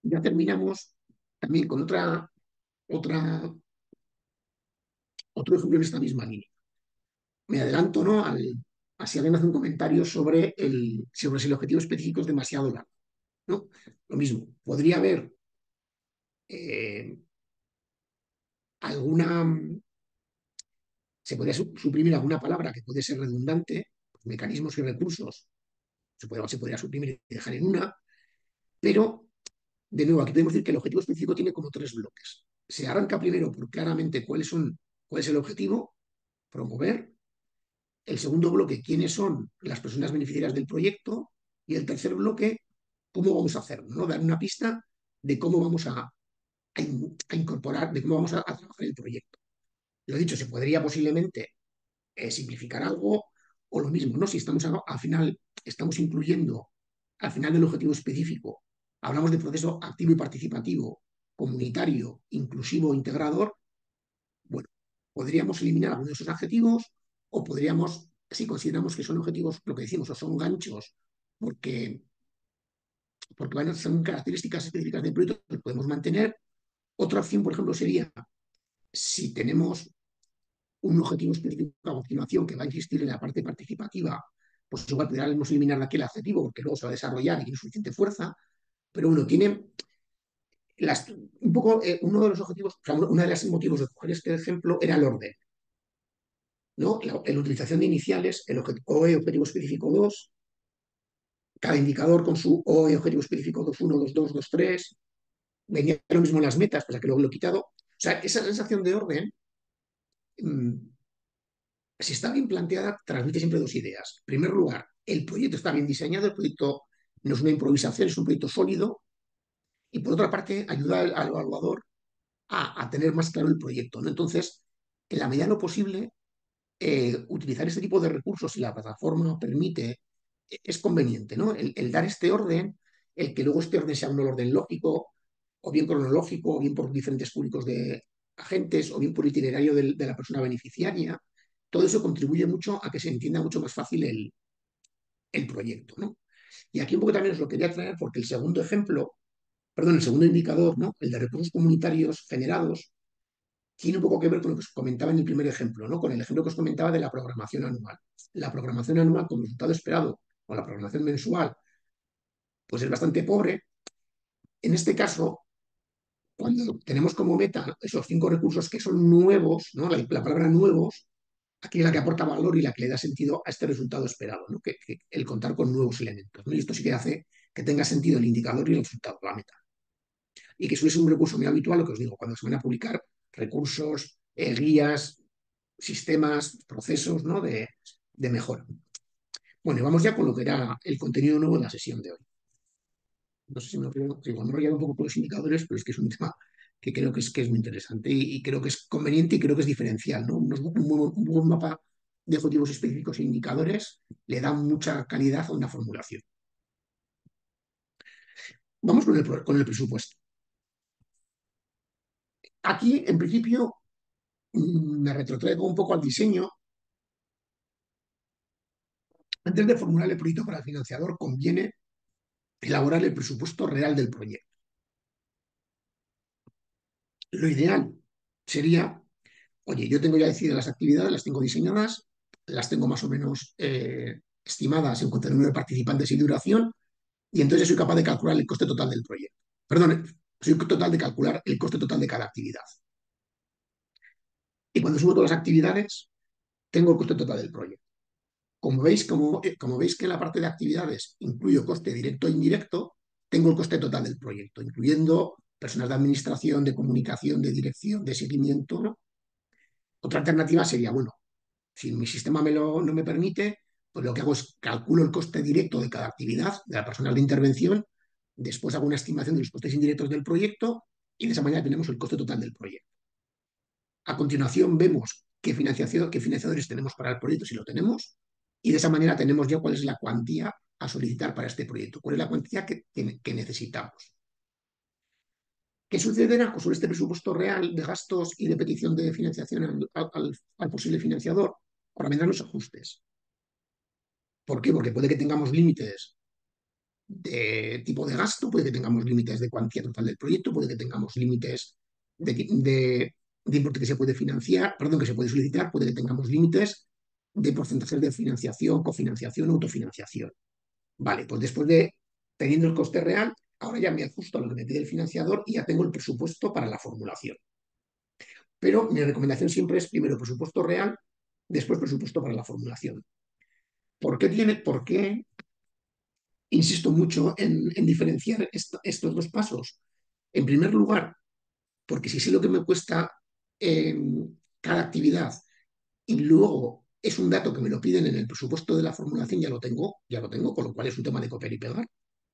Speaker 1: ya terminamos también con otra, otra, otro ejemplo en esta misma línea. Me adelanto, ¿no? Al, a si alguien hace un comentario sobre, el, sobre si el objetivo específico es demasiado largo, ¿no? Lo mismo, podría haber eh, alguna, se podría suprimir alguna palabra que puede ser redundante, mecanismos y recursos, se, puede, se podría suprimir y dejar en una, pero de nuevo, aquí podemos decir que el objetivo específico tiene como tres bloques. Se arranca primero por claramente cuáles son, cuál es el objetivo, promover. El segundo bloque, quiénes son las personas beneficiarias del proyecto. Y el tercer bloque, cómo vamos a hacerlo, ¿no? Dar una pista de cómo vamos a, a, in, a incorporar, de cómo vamos a, a, trabajar el proyecto. Lo dicho, se podría posiblemente eh, simplificar algo o lo mismo, ¿no? Si estamos a, al final, estamos incluyendo al final del objetivo específico, hablamos de proceso activo y participativo, comunitario, inclusivo, integrador, bueno, podríamos eliminar algunos de esos adjetivos o podríamos, si consideramos que son objetivos, lo que decimos, o son ganchos, porque, porque van a, son características específicas del proyecto que podemos mantener. Otra opción, por ejemplo, sería si tenemos un objetivo específico a continuación que va a insistir en la parte participativa, pues igual podríamos eliminar de aquel adjetivo porque luego se va a desarrollar y tiene suficiente fuerza, pero bueno, tiene las, un poco eh, uno de los objetivos, o sea, uno de los motivos de coger este ejemplo era el orden, ¿no? La, la utilización de iniciales, el objetivo, O E objetivo específico dos, cada indicador con su O E objetivo específico dos punto uno, dos punto dos, dos punto tres, venía lo mismo en las metas, pese a que luego lo he quitado. O sea, esa sensación de orden, mmm, si está bien planteada, transmite siempre dos ideas. En primer lugar, el proyecto está bien diseñado, el proyecto no es una improvisación, es un proyecto sólido, y por otra parte, ayuda al, al evaluador a, a, tener más claro el proyecto, ¿no? Entonces, en la medida de lo posible, eh, utilizar este tipo de recursos, si la plataforma permite, es conveniente, ¿no? El, el, dar este orden, el que luego este orden sea un orden lógico, o bien cronológico, o bien por diferentes públicos de agentes, o bien por itinerario de, de la persona beneficiaria, todo eso contribuye mucho a que se entienda mucho más fácil el, el proyecto, ¿no? Y aquí un poco también os lo quería traer porque el segundo ejemplo, perdón, el segundo indicador, ¿no? El de recursos comunitarios generados, tiene un poco que ver con lo que os comentaba en el primer ejemplo, ¿no? Con el ejemplo que os comentaba de la programación anual. La programación anual con resultado esperado o la programación mensual, pues es bastante pobre. En este caso, cuando tenemos como meta esos cinco recursos que son nuevos, ¿no? La, la palabra nuevos, aquí es la que aporta valor y la que le da sentido a este resultado esperado, ¿no? Que, que el contar con nuevos elementos, ¿no? Y esto sí que hace que tenga sentido el indicador y el resultado, la meta. Y que suele ser un recurso muy habitual, lo que os digo, cuando se van a publicar recursos, eh, guías, sistemas, procesos, ¿no? de, de mejora. Bueno, y vamos ya con lo que era el contenido nuevo de la sesión de hoy. No sé si me lo igual me he enrollado un poco con los indicadores, pero es que es un tema que creo que es, que es muy interesante y, y creo que es conveniente y creo que es diferencial, ¿no? Unos, un, buen, un, buen mapa de objetivos específicos e indicadores le da mucha calidad a una formulación. Vamos con el, con el presupuesto. Aquí, en principio, me retrotraigo un poco al diseño. Antes de formular el proyecto para el financiador, conviene elaborar el presupuesto real del proyecto. Lo ideal sería, oye, yo tengo ya decididas las actividades, las tengo diseñadas, las tengo más o menos eh, estimadas en cuanto al número de participantes y duración, y entonces soy capaz de calcular el coste total del proyecto. Perdón, soy total de calcular el coste total de cada actividad. Y cuando sumo todas las actividades, tengo el coste total del proyecto. Como veis, como, eh, como veis que en la parte de actividades incluyo coste directo e indirecto, tengo el coste total del proyecto, incluyendo personas de administración, de comunicación, de dirección, de seguimiento, ¿no? Otra alternativa sería, bueno, si mi sistema me lo, no me permite, pues lo que hago es calculo el coste directo de cada actividad, de la personal de intervención, después hago una estimación de los costes indirectos del proyecto y de esa manera tenemos el coste total del proyecto. A continuación vemos qué, financiación, qué financiadores tenemos para el proyecto, si lo tenemos, y de esa manera tenemos ya cuál es la cuantía a solicitar para este proyecto, cuál es la cuantía que, que, que necesitamos. ¿Qué sucederá sobre este presupuesto real de gastos y de petición de financiación al, al, al posible financiador? Ahora vendrán los ajustes. ¿Por qué? Porque puede que tengamos límites de tipo de gasto, puede que tengamos límites de cuantía total del proyecto, puede que tengamos límites de, de, de importe que se puede financiar, perdón, que se puede solicitar, puede que tengamos límites de porcentajes de financiación, cofinanciación, autofinanciación. Vale, pues después de teniendo el coste real, ahora ya me ajusto a lo que me pide el financiador y ya tengo el presupuesto para la formulación. Pero mi recomendación siempre es primero presupuesto real, después presupuesto para la formulación. ¿Por qué tiene, por qué insisto mucho en, en diferenciar esto, estos dos pasos? En primer lugar, porque si sé lo que me cuesta eh, cada actividad y luego es un dato que me lo piden en el presupuesto de la formulación, ya lo tengo, ya lo tengo, con lo cual es un tema de copiar y pegar.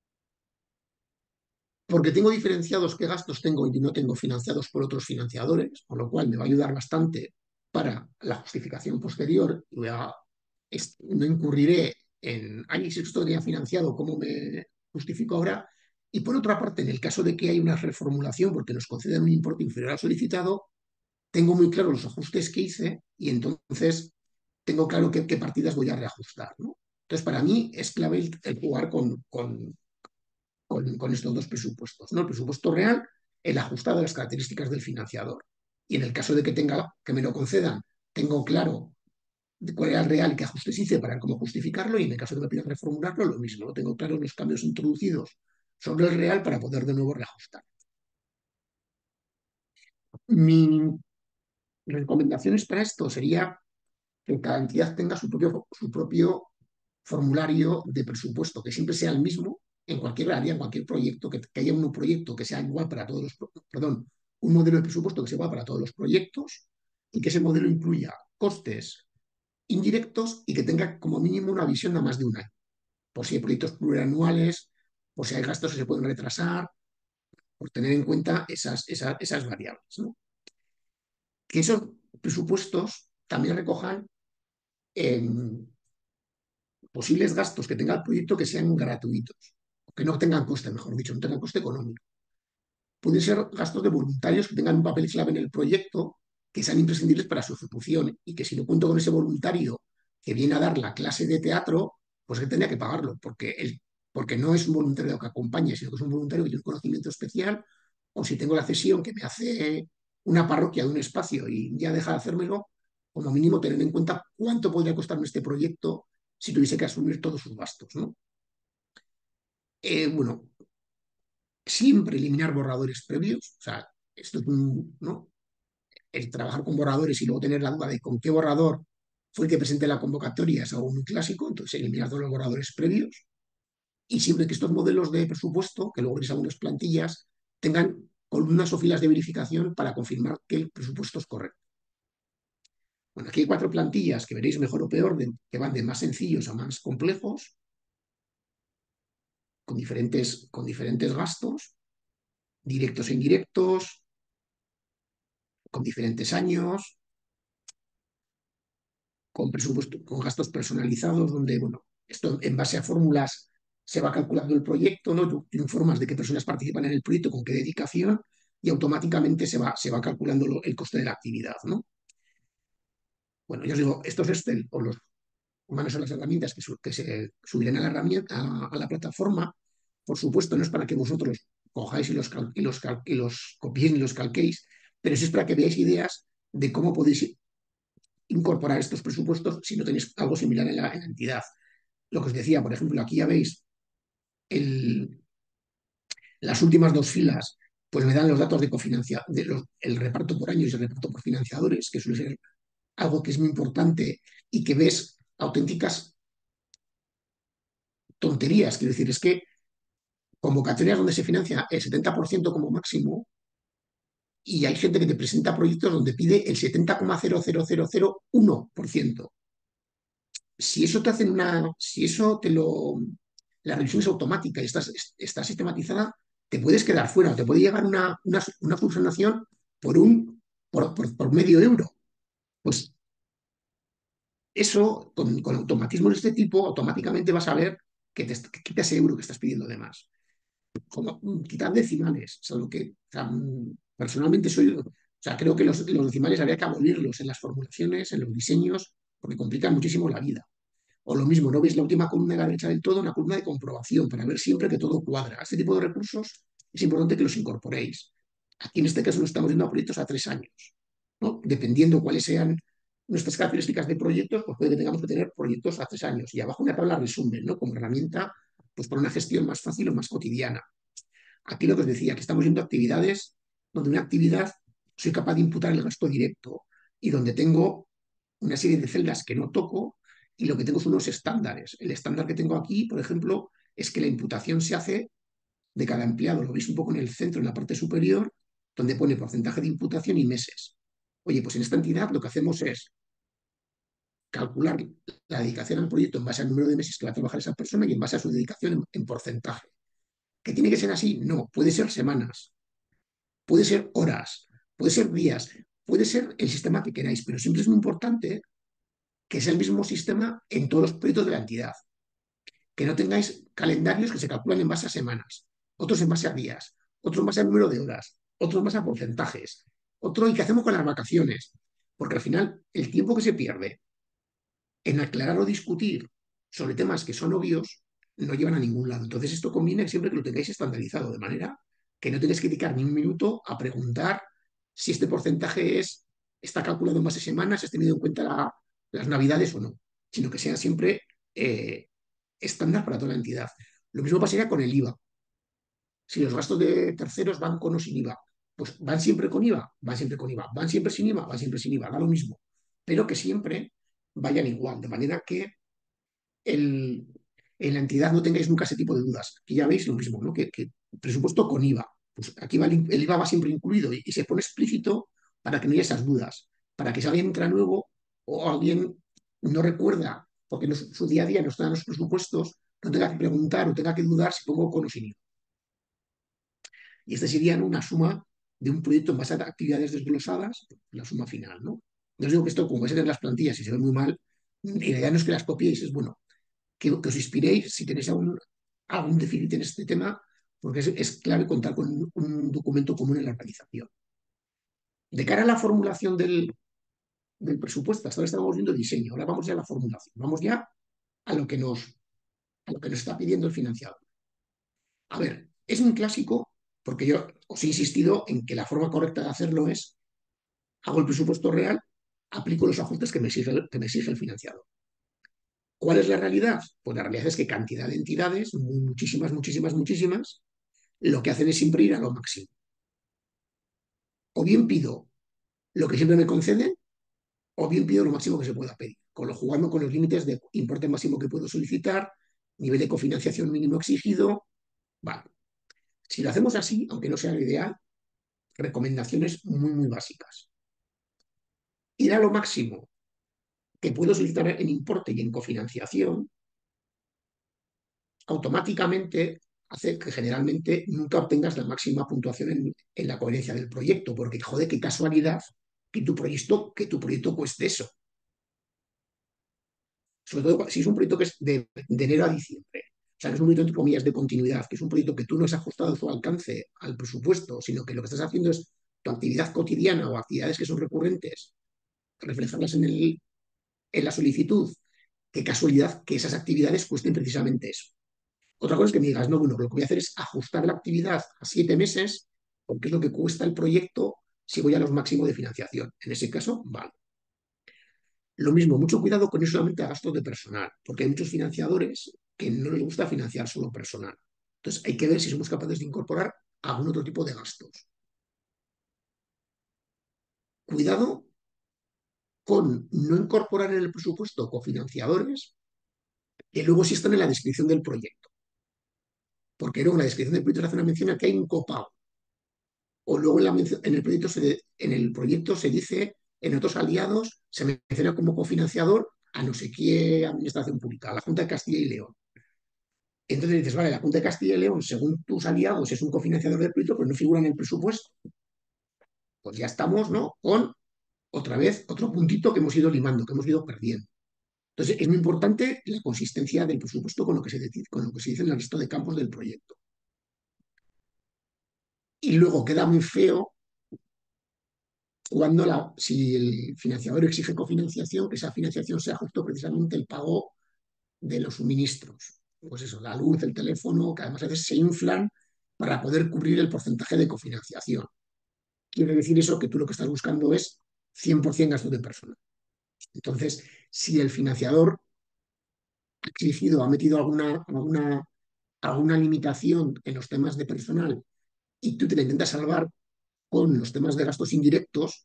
Speaker 1: Porque tengo diferenciados qué gastos tengo y no tengo financiados por otros financiadores, con lo cual me va a ayudar bastante para la justificación posterior. Y voy a, no incurriré en, ay, si esto tenía financiado, ¿cómo me justifico ahora? Y por otra parte, en el caso de que haya una reformulación porque nos conceden un importe inferior al solicitado, tengo muy claro los ajustes que hice y entonces tengo claro qué, qué partidas voy a reajustar, ¿no? Entonces, para mí es clave el, el jugar con, con, con, con estos dos presupuestos, ¿no? El presupuesto real, el ajustado a las características del financiador. Y en el caso de que tenga que me lo concedan, tengo claro cuál era el real y qué ajustes hice para cómo justificarlo, y en el caso de que me pidan reformularlo, lo mismo, ¿no? Tengo claro los cambios introducidos sobre el real para poder de nuevo reajustar. Mi recomendaciones para esto sería que cada entidad tenga su propio, su propio formulario de presupuesto, que siempre sea el mismo en cualquier área, en cualquier proyecto, que, que haya un proyecto que sea igual para todos los, perdón, un modelo de presupuesto que sea igual para todos los proyectos y que ese modelo incluya costes indirectos y que tenga como mínimo una visión de más de un año, por si hay proyectos plurianuales, por si hay gastos que se pueden retrasar, por tener en cuenta esas, esas, esas variables, ¿no? Que esos presupuestos también recojan eh, posibles gastos que tenga el proyecto que sean gratuitos, que no tengan coste, mejor dicho, no tengan coste económico. Pueden ser gastos de voluntarios que tengan un papel clave en el proyecto, que sean imprescindibles para su ejecución y que si no cuento con ese voluntario que viene a dar la clase de teatro, pues que tendría que pagarlo, porque, el, porque no es un voluntario que acompañe, sino que es un voluntario que tiene un conocimiento especial, o si tengo la cesión que me hace una parroquia de un espacio y ya deja de hacérmelo, como mínimo tener en cuenta cuánto podría costarme este proyecto si tuviese que asumir todos sus gastos, ¿no? Eh, bueno, siempre eliminar borradores previos, o sea, esto es un, ¿no? El trabajar con borradores y luego tener la duda de con qué borrador fue el que presenté la convocatoria es algo muy clásico, entonces eliminar todos los borradores previos y siempre que estos modelos de presupuesto, que luego veréis algunas plantillas, tengan columnas o filas de verificación para confirmar que el presupuesto es correcto. Bueno, aquí hay cuatro plantillas que veréis mejor o peor, de, que van de más sencillos a más complejos, con diferentes, con diferentes gastos, directos e indirectos, con diferentes años, con presupuesto, con gastos personalizados, donde, bueno, esto en base a fórmulas se va calculando el proyecto, ¿no? Tú, tú informas de qué personas participan en el proyecto, con qué dedicación, y automáticamente se va, se va calculando lo, el coste de la actividad, ¿no? Bueno, yo os digo, estos Excel o los humanos son las herramientas que, su, que se subirán a la herramienta, a, a, la plataforma. Por supuesto, no es para que vosotros cojáis y los, cal, y los, cal, y los copiéis y los calquéis, pero sí es para que veáis ideas de cómo podéis incorporar estos presupuestos si no tenéis algo similar en la, en la entidad. Lo que os decía, por ejemplo, aquí ya veis el, las últimas dos filas, pues me dan los datos de cofinancia, de los, el reparto por años y el reparto por financiadores, que suele ser algo que es muy importante y que ves auténticas tonterías. Quiero decir, es que convocatorias donde se financia el setenta por ciento como máximo y hay gente que te presenta proyectos donde pide el setenta coma cero cero cero cero uno por ciento. Si eso te hacen una, si eso te lo, la revisión es automática y está, está sistematizada, te puedes quedar fuera, te puede llegar una, una, una subsanación por un, por, por, por medio euro. Pues eso, con, con automatismos de este tipo, automáticamente vas a ver que te que quita ese euro que estás pidiendo de más. Como mm, quitar decimales, o sea, lo que, o sea, mm, personalmente soy, o sea, creo que los, los decimales habría que abolirlos en las formulaciones, en los diseños, porque complican muchísimo la vida. O lo mismo, no veis la última columna de la derecha del todo, una columna de comprobación para ver siempre que todo cuadra. Este tipo de recursos es importante que los incorporéis. Aquí en este caso no estamos viendo a proyectos a tres años, ¿no? Dependiendo cuáles sean nuestras características de proyectos, pues puede que tengamos que tener proyectos a tres años. Y abajo una tabla resumen, ¿no? Como herramienta pues para una gestión más fácil o más cotidiana. Aquí lo que os decía, que estamos viendo actividades donde una actividad soy capaz de imputar el gasto directo y donde tengo una serie de celdas que no toco y lo que tengo son unos estándares. El estándar que tengo aquí, por ejemplo, es que la imputación se hace de cada empleado. Lo veis un poco en el centro, en la parte superior, donde pone porcentaje de imputación y meses. Oye, pues en esta entidad lo que hacemos es calcular la dedicación al proyecto en base al número de meses que va a trabajar esa persona y en base a su dedicación en, en porcentaje. ¿Que tiene que ser así? No, puede ser semanas, puede ser horas, puede ser días, puede ser el sistema que queráis, pero siempre es muy importante que sea el mismo sistema en todos los proyectos de la entidad. Que no tengáis calendarios que se calculan en base a semanas, otros en base a días, otros en base al número de horas, otros en base a porcentajes, otro y qué hacemos con las vacaciones, porque al final el tiempo que se pierde en aclarar o discutir sobre temas que son obvios no llevan a ningún lado. Entonces esto conviene siempre que lo tengáis estandarizado, de manera que no tenéis que dedicar ni un minuto a preguntar si este porcentaje es, está calculado en base a semanas, has tenido en cuenta la, las navidades o no, sino que sea siempre eh, estándar para toda la entidad. Lo mismo pasaría con el IVA. Si los gastos de terceros van con o sin IVA, pues van siempre con IVA, van siempre con IVA, van siempre sin IVA, van siempre sin IVA, da lo mismo, pero que siempre vayan igual, de manera que el, en la entidad no tengáis nunca ese tipo de dudas. Que ya veis lo mismo, ¿no? Que, que presupuesto con IVA. Pues aquí va el, el IVA va siempre incluido y, y, se pone explícito para que no haya esas dudas, para que si alguien entra nuevo o alguien no recuerda, porque no, su día a día no está en los presupuestos, no tenga que preguntar o tenga que dudar si pongo con o sin IVA. Y esta sería, ¿no?, una suma de un proyecto en base a actividades desglosadas, la suma final, ¿no? No os digo que esto, como vais a tener las plantillas y se ve muy mal, la idea no es que las copiéis, es bueno, que, que os inspiréis si tenéis algún, algún déficit en este tema, porque es, es clave contar con un, un, documento común en la organización. De cara a la formulación del, del presupuesto, hasta ahora estábamos viendo diseño, ahora vamos ya a la formulación, vamos ya a lo que nos, a lo que nos está pidiendo el financiador. A ver, es un clásico, porque yo os he insistido en que la forma correcta de hacerlo es, hago el presupuesto real, aplico los ajustes que me exige el, que me exige el financiador. ¿Cuál es la realidad? Pues la realidad es que cantidad de entidades, muchísimas, muchísimas, muchísimas, lo que hacen es siempre ir a lo máximo. O bien pido lo que siempre me conceden, o bien pido lo máximo que se pueda pedir, con lo jugando con los límites de importe máximo que puedo solicitar, nivel de cofinanciación mínimo exigido. Vale. Si lo hacemos así, aunque no sea lo ideal, recomendaciones muy, muy básicas. Ir a lo máximo que puedo solicitar en importe y en cofinanciación, automáticamente hace que generalmente nunca obtengas la máxima puntuación en, en la coherencia del proyecto, porque joder, qué casualidad que tu proyecto, que tu proyecto cueste eso. Sobre todo si es un proyecto que es de, de enero a diciembre. O sea, que es un proyecto, entre comillas, de continuidad, que es un proyecto que tú no has ajustado su alcance al presupuesto, sino que lo que estás haciendo es tu actividad cotidiana o actividades que son recurrentes, reflejarlas en, el, en la solicitud. Qué casualidad que esas actividades cuesten precisamente eso. Otra cosa es que me digas, no, bueno, lo que voy a hacer es ajustar la actividad a siete meses, porque es lo que cuesta el proyecto si voy a los máximos de financiación. En ese caso, vale. Lo mismo, mucho cuidado con ir solamente a gastos de personal, porque hay muchos financiadores que no les gusta financiar solo personal. Entonces, hay que ver si somos capaces de incorporar algún otro tipo de gastos. Cuidado con no incorporar en el presupuesto cofinanciadores que luego sí están en la descripción del proyecto. Porque luego en la descripción del proyecto se hace una mención a que hay un copago. O luego en, la, en, el proyecto se, en el proyecto se dice, en otros aliados, se menciona como cofinanciador a no sé qué administración pública, a la Junta de Castilla y León. Entonces dices, vale, la Junta de Castilla y León, según tus aliados, es un cofinanciador del proyecto, pero no figura en el presupuesto. Pues ya estamos, ¿no?, con otra vez otro puntito que hemos ido limando, que hemos ido perdiendo. Entonces es muy importante la consistencia del presupuesto con lo que se, con lo que se dice en el resto de campos del proyecto. Y luego queda muy feo cuando la, si el financiador exige cofinanciación, que esa financiación sea justo precisamente el pago de los suministros. Pues eso, la luz, el teléfono, que además a veces se inflan para poder cubrir el porcentaje de cofinanciación. Quiere decir eso que tú lo que estás buscando es cien por ciento gasto de personal. Entonces, si el financiador ha exigido, ha metido alguna, alguna, alguna limitación en los temas de personal y tú te la intentas salvar con los temas de gastos indirectos,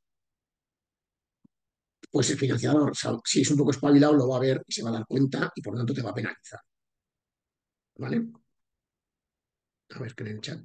Speaker 1: pues el financiador, si es un poco espabilado, lo va a ver y se va a dar cuenta y por lo tanto te va a penalizar. ¿Vale? A ver, que en el chat.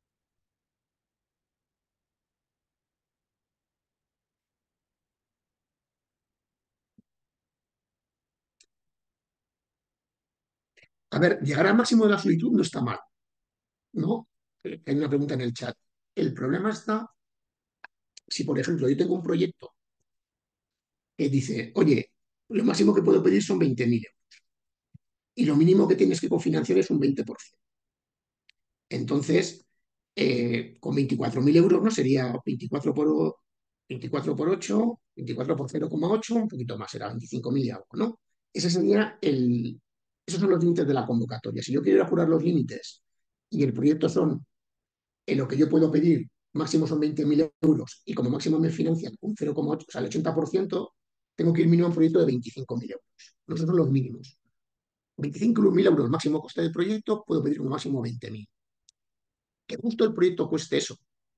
Speaker 1: A ver, llegar al máximo de la solitud no está mal, ¿no? Eh, Hay una pregunta en el chat. El problema está si, por ejemplo, yo tengo un proyecto que dice, oye, lo máximo que puedo pedir son veinte mil euros y lo mínimo que tienes que cofinanciar es un veinte por ciento. Entonces, eh, con veinticuatro mil euros no sería veinticuatro por, veinticuatro por ocho, veinticuatro por cero coma ocho, un poquito más, será veinticinco mil y algo, ¿no? Ese sería el, esos son los límites de la convocatoria. Si yo quiero ir a apurar los límites y el proyecto son, en lo que yo puedo pedir, máximo son veinte mil euros y como máximo me financian un cero coma ocho, o sea, el ochenta por ciento, tengo que ir mínimo a un proyecto de veinticinco mil euros. Esos son los mínimos. veinticinco mil euros máximo coste del proyecto, puedo pedir un máximo veinte mil. Que justo el proyecto cueste eso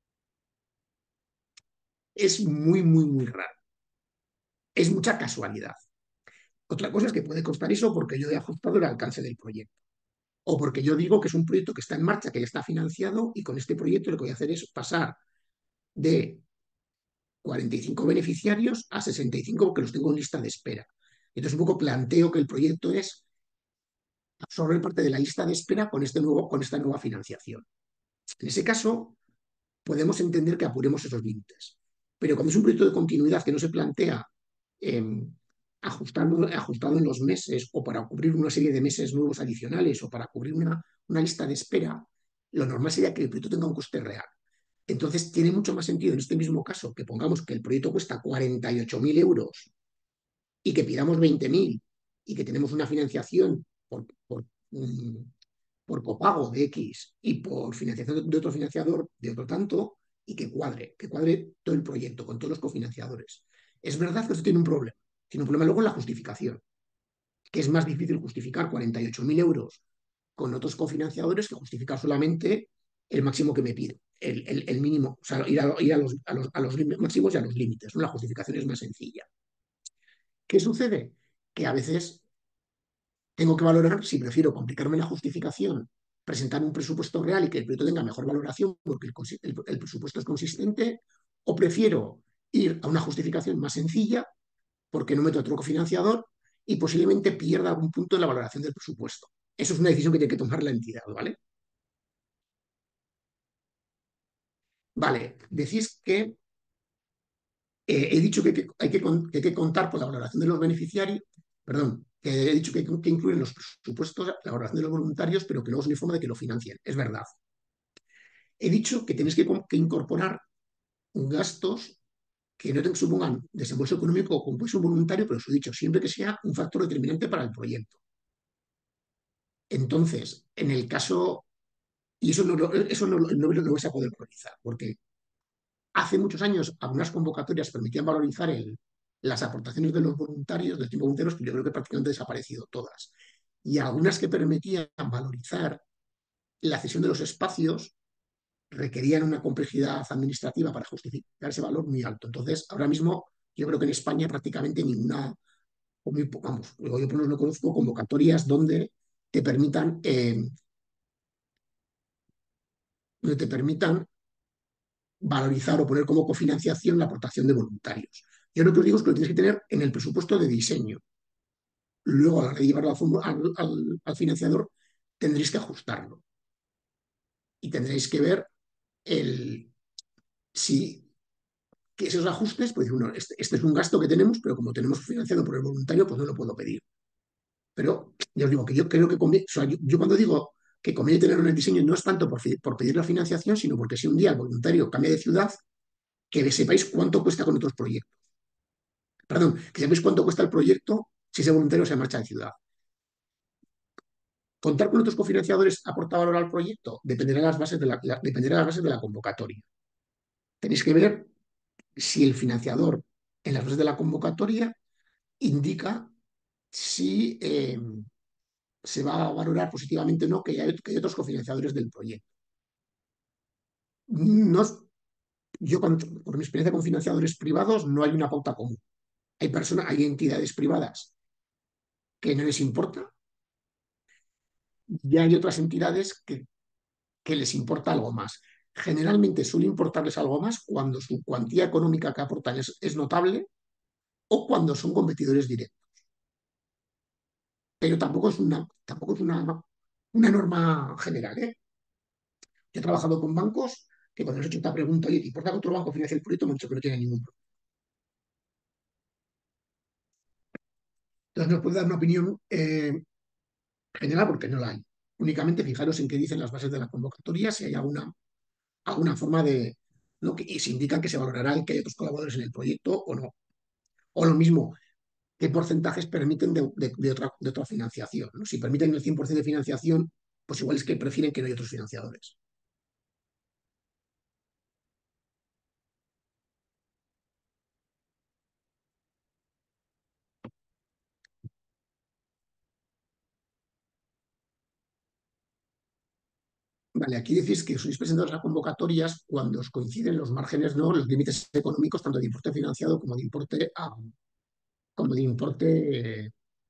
Speaker 1: es muy, muy, muy raro. Es mucha casualidad. Otra cosa es que puede costar eso porque yo he ajustado el alcance del proyecto. O porque yo digo que es un proyecto que está en marcha, que ya está financiado y con este proyecto lo que voy a hacer es pasar de cuarenta y cinco beneficiarios a sesenta y cinco porque los tengo en lista de espera. Entonces un poco planteo que el proyecto es absorber parte de la lista de espera con, este nuevo, con esta nueva financiación. En ese caso, podemos entender que apuremos esos límites. Pero cuando es un proyecto de continuidad que no se plantea eh, ajustando, ajustado en los meses o para cubrir una serie de meses nuevos adicionales o para cubrir una, una lista de espera, lo normal sería que el proyecto tenga un coste real. Entonces, tiene mucho más sentido en este mismo caso que pongamos que el proyecto cuesta cuarenta y ocho mil euros y que pidamos veinte mil y que tenemos una financiación por, por, mm, por copago de X y por financiación de otro financiador de otro tanto y que cuadre, que cuadre todo el proyecto con todos los cofinanciadores. Es verdad que esto tiene un problema. Tiene un problema luego en la justificación, que es más difícil justificar cuarenta y ocho mil euros con otros cofinanciadores que justificar solamente el máximo que me pide, el, el, el mínimo, o sea, ir, a, ir a, los, a, los, a los máximos y a los límites. ¿No? La justificación es más sencilla. ¿Qué sucede? Que a veces tengo que valorar si prefiero complicarme la justificación, presentar un presupuesto real y que el proyecto tenga mejor valoración porque el, el, el presupuesto es consistente, o prefiero ir a una justificación más sencilla porque no meto otro cofinanciador y posiblemente pierda algún punto en la valoración del presupuesto. Eso es una decisión que tiene que tomar la entidad, ¿vale? Vale, decís que eh, he dicho que, que, hay que, que, hay que contar con la valoración de los beneficiarios, perdón, que he dicho que hay que incluir en los presupuestos la valoración de los voluntarios, pero que luego es una forma de que lo financien. Es verdad. He dicho que tenéis que, que incorporar gastos que no te supongan desembolso económico o compuesto voluntario, pero os he dicho siempre que sea un factor determinante para el proyecto. Entonces, en el caso, y eso no, eso no, no, no lo vais a poder priorizar, porque hace muchos años algunas convocatorias permitían valorizar el, las aportaciones de los voluntarios, de los voluntarios, que yo creo que prácticamente han desaparecido todas. Y algunas que permitían valorizar la cesión de los espacios requerían una complejidad administrativa para justificar ese valor muy alto. Entonces, ahora mismo, yo creo que en España prácticamente ninguna, o muy, vamos, yo por lo menos no conozco convocatorias donde te permitan, eh, donde te permitan valorizar o poner como cofinanciación la aportación de voluntarios. Yo lo que os digo es que lo tienes que tener en el presupuesto de diseño. Luego, a la hora de llevarlo al, al, al financiador, tendréis que ajustarlo y tendréis que ver el, si que esos ajustes, pues uno, este, este, es un gasto que tenemos, pero como tenemos financiado por el voluntario, pues no lo puedo pedir. Pero ya os digo que yo creo que conviene, o sea, yo, yo, cuando digo que conviene tenerlo en el diseño no es tanto por, por pedir la financiación, sino porque si un día el voluntario cambia de ciudad, que sepáis cuánto cuesta con otros proyectos. Perdón, que sepáis cuánto cuesta el proyecto si ese voluntario se marcha de ciudad. Contar con otros cofinanciadores aporta valor al proyecto, dependerá de las bases de la, la- dependerá de las bases de la convocatoria. Tenéis que ver si el financiador en las bases de la convocatoria indica si eh, se va a valorar positivamente o no que hay, que hay otros cofinanciadores del proyecto. No, yo, cuando, por mi experiencia con financiadores privados, no hay una pauta común. Hay personas, hay entidades privadas que no les importa y hay otras entidades que, que les importa algo más. Generalmente suele importarles algo más cuando su cuantía económica que aportan es, es notable o cuando son competidores directos. Pero tampoco es una, tampoco es una, una norma general, ¿eh? Yo he trabajado con bancos que cuando les he hecho esta pregunta, oye, ¿te importa que otro banco financie el proyecto? Me han dicho que no tiene ningún problema. Entonces nos puede dar una opinión eh, general porque no la hay. Únicamente fijaros en qué dicen las bases de la convocatoria, si hay alguna, alguna forma de, ¿no? Que, y si indican que se valorará el que hay otros colaboradores en el proyecto o no. O lo mismo, qué porcentajes permiten de, de- de otra, de otra financiación, ¿no? Si permiten el cien por ciento de financiación, pues igual es que prefieren que no haya otros financiadores. Vale, aquí decís que sois presentados a convocatorias cuando os coinciden los márgenes, ¿no? Los límites económicos, tanto de importe financiado como de importe a, como de importe eh,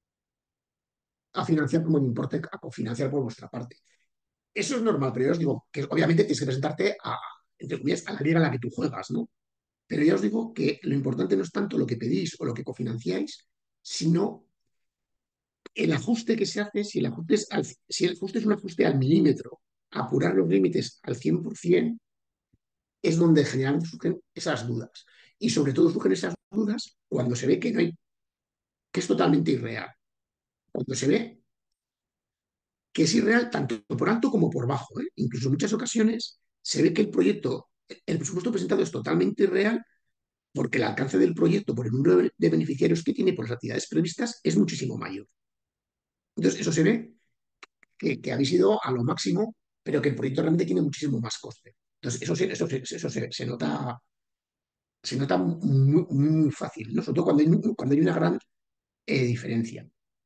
Speaker 1: a financiar, como de importe a cofinanciar por vuestra parte. Eso es normal, pero yo os digo que obviamente tienes que presentarte a, entre comillas, a la liga en la que tú juegas, ¿no? Pero ya os digo que lo importante no es tanto lo que pedís o lo que cofinanciáis, sino el ajuste que se hace, si el ajuste es, al- si el ajuste es un ajuste al milímetro, apurar los límites al cien por ciento, es donde generalmente surgen esas dudas. Y sobre todo surgen esas dudas cuando se ve que no hay, que es totalmente irreal. Cuando se ve que es irreal tanto por alto como por bajo, ¿eh? Incluso en muchas ocasiones se ve que el proyecto, el presupuesto presentado es totalmente irreal porque el alcance del proyecto por el número de beneficiarios que tiene y por las actividades previstas es muchísimo mayor. Entonces, eso se ve que, que habéis ido a lo máximo, pero que el proyecto realmente tiene muchísimo más coste. Entonces, eso, se, eso, se, eso se, se nota, se nota muy, muy fácil, ¿no? Sobre todo cuando hay, cuando hay una gran eh, diferencia.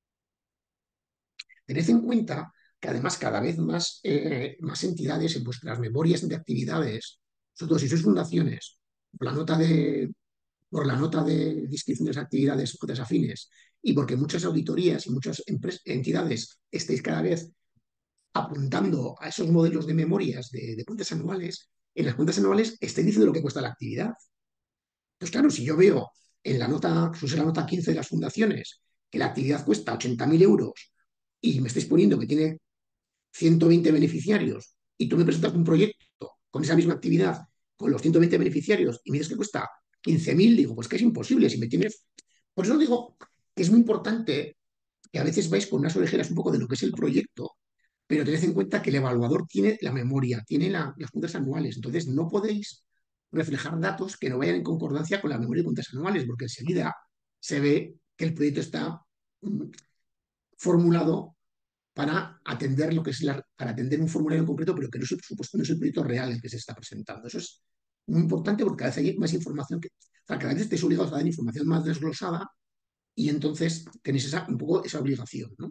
Speaker 1: Tened en cuenta que además cada vez más, eh, más entidades en vuestras memorias de actividades, sobre todo si sois fundaciones, por la nota de, por la nota de descripción de las actividades sujetas afines y porque muchas auditorías y muchas entidades estéis cada vez apuntando a esos modelos de memorias de, de cuentas anuales, en las cuentas anuales estáis diciendo lo que cuesta la actividad. Pues claro, si yo veo en la nota, que es la nota quince de las fundaciones, que la actividad cuesta ochenta mil euros y me estáis poniendo que tiene ciento veinte beneficiarios y tú me presentas un proyecto con esa misma actividad, con los ciento veinte beneficiarios y me dices que cuesta quince mil, digo, pues que es imposible. Si me tienes... Por eso digo que es muy importante que a veces vais con unas orejeras un poco de lo que es el proyecto, pero tened en cuenta que el evaluador tiene la memoria, tiene la, las cuentas anuales, entonces no podéis reflejar datos que no vayan en concordancia con la memoria de cuentas anuales, porque enseguida se ve que el proyecto está mm, formulado para atender lo que es la, para atender un formulario en concreto, pero que no es el presupuesto, no es el proyecto real el que se está presentando. Eso es muy importante porque cada vez hay más información que, o sea, cada vez estáis obligados a dar información más desglosada y entonces tenéis esa, un poco esa obligación, ¿no?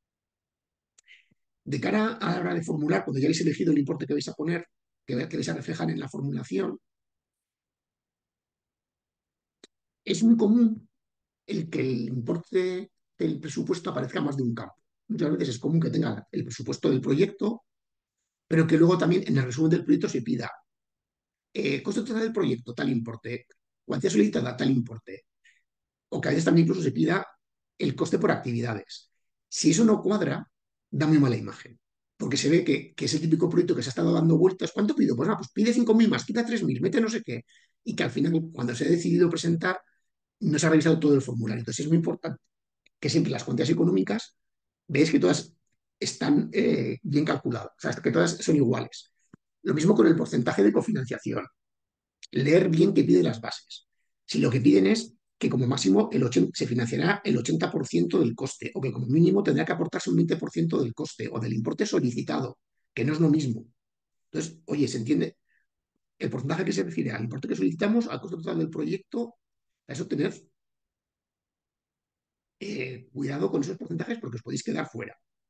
Speaker 1: De cara a la hora de formular, cuando ya habéis elegido el importe que vais a poner, que, que vais a reflejar en la formulación, es muy común el que el importe del presupuesto aparezca más de un campo. Muchas veces es común que tenga el presupuesto del proyecto, pero que luego también en el resumen del proyecto se pida eh, coste total del proyecto, tal importe, cuantía solicitada, tal importe, o que a veces también incluso se pida el coste por actividades. Si eso no cuadra, da muy mala imagen, porque se ve que, que es el típico proyecto que se ha estado dando vueltas. ¿Cuánto pido? Pues, ah, pues pide cinco mil más, quita tres mil, mete no sé qué, y que al final, cuando se ha decidido presentar, no se ha revisado todo el formulario. Entonces es muy importante que siempre las cuantías económicas veáis que todas están eh, bien calculadas, o sea, que todas son iguales. Lo mismo con el porcentaje de cofinanciación. Leer bien qué pide las bases. Si lo que piden es que como máximo el ochenta se financiará el ochenta por ciento del coste, o que como mínimo tendrá que aportarse un veinte por ciento del coste o del importe solicitado, que no es lo mismo. Entonces, oye, ¿se entiende? El porcentaje que se refiere al importe que solicitamos, al coste total del proyecto, a eso tener eh, cuidado con esos porcentajes porque os podéis quedar fuera.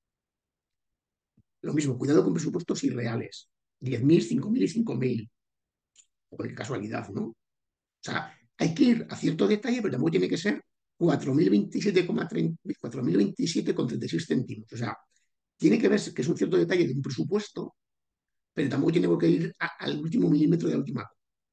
Speaker 1: Lo mismo, cuidado con presupuestos irreales. diez mil, cinco mil y cinco mil. O qué casualidad, ¿no? O sea, hay que ir a cierto detalle, pero tampoco tiene que ser cuatro mil veintisiete coma treinta y seis céntimos. O sea, tiene que ver que es un cierto detalle de un presupuesto, pero tampoco tiene por qué ir a- al último milímetro de la última.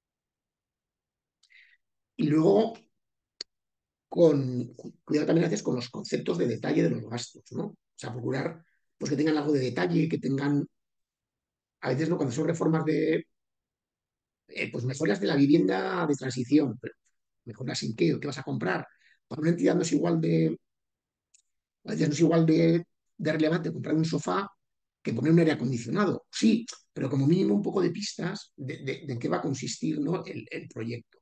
Speaker 1: Y luego, con cuidado también a veces con los conceptos de detalle de los gastos, ¿no? O sea, procurar pues, que tengan algo de detalle, que tengan, a veces, ¿no? Cuando son reformas de, eh, pues mejoras de la vivienda de transición, pero mejoras en qué, o qué vas a comprar. Para una entidad no es igual de, a veces no es igual de, de relevante comprar un sofá que poner un aire acondicionado. Sí, pero como mínimo un poco de pistas de, de, de en qué va a consistir, ¿no? el, el proyecto.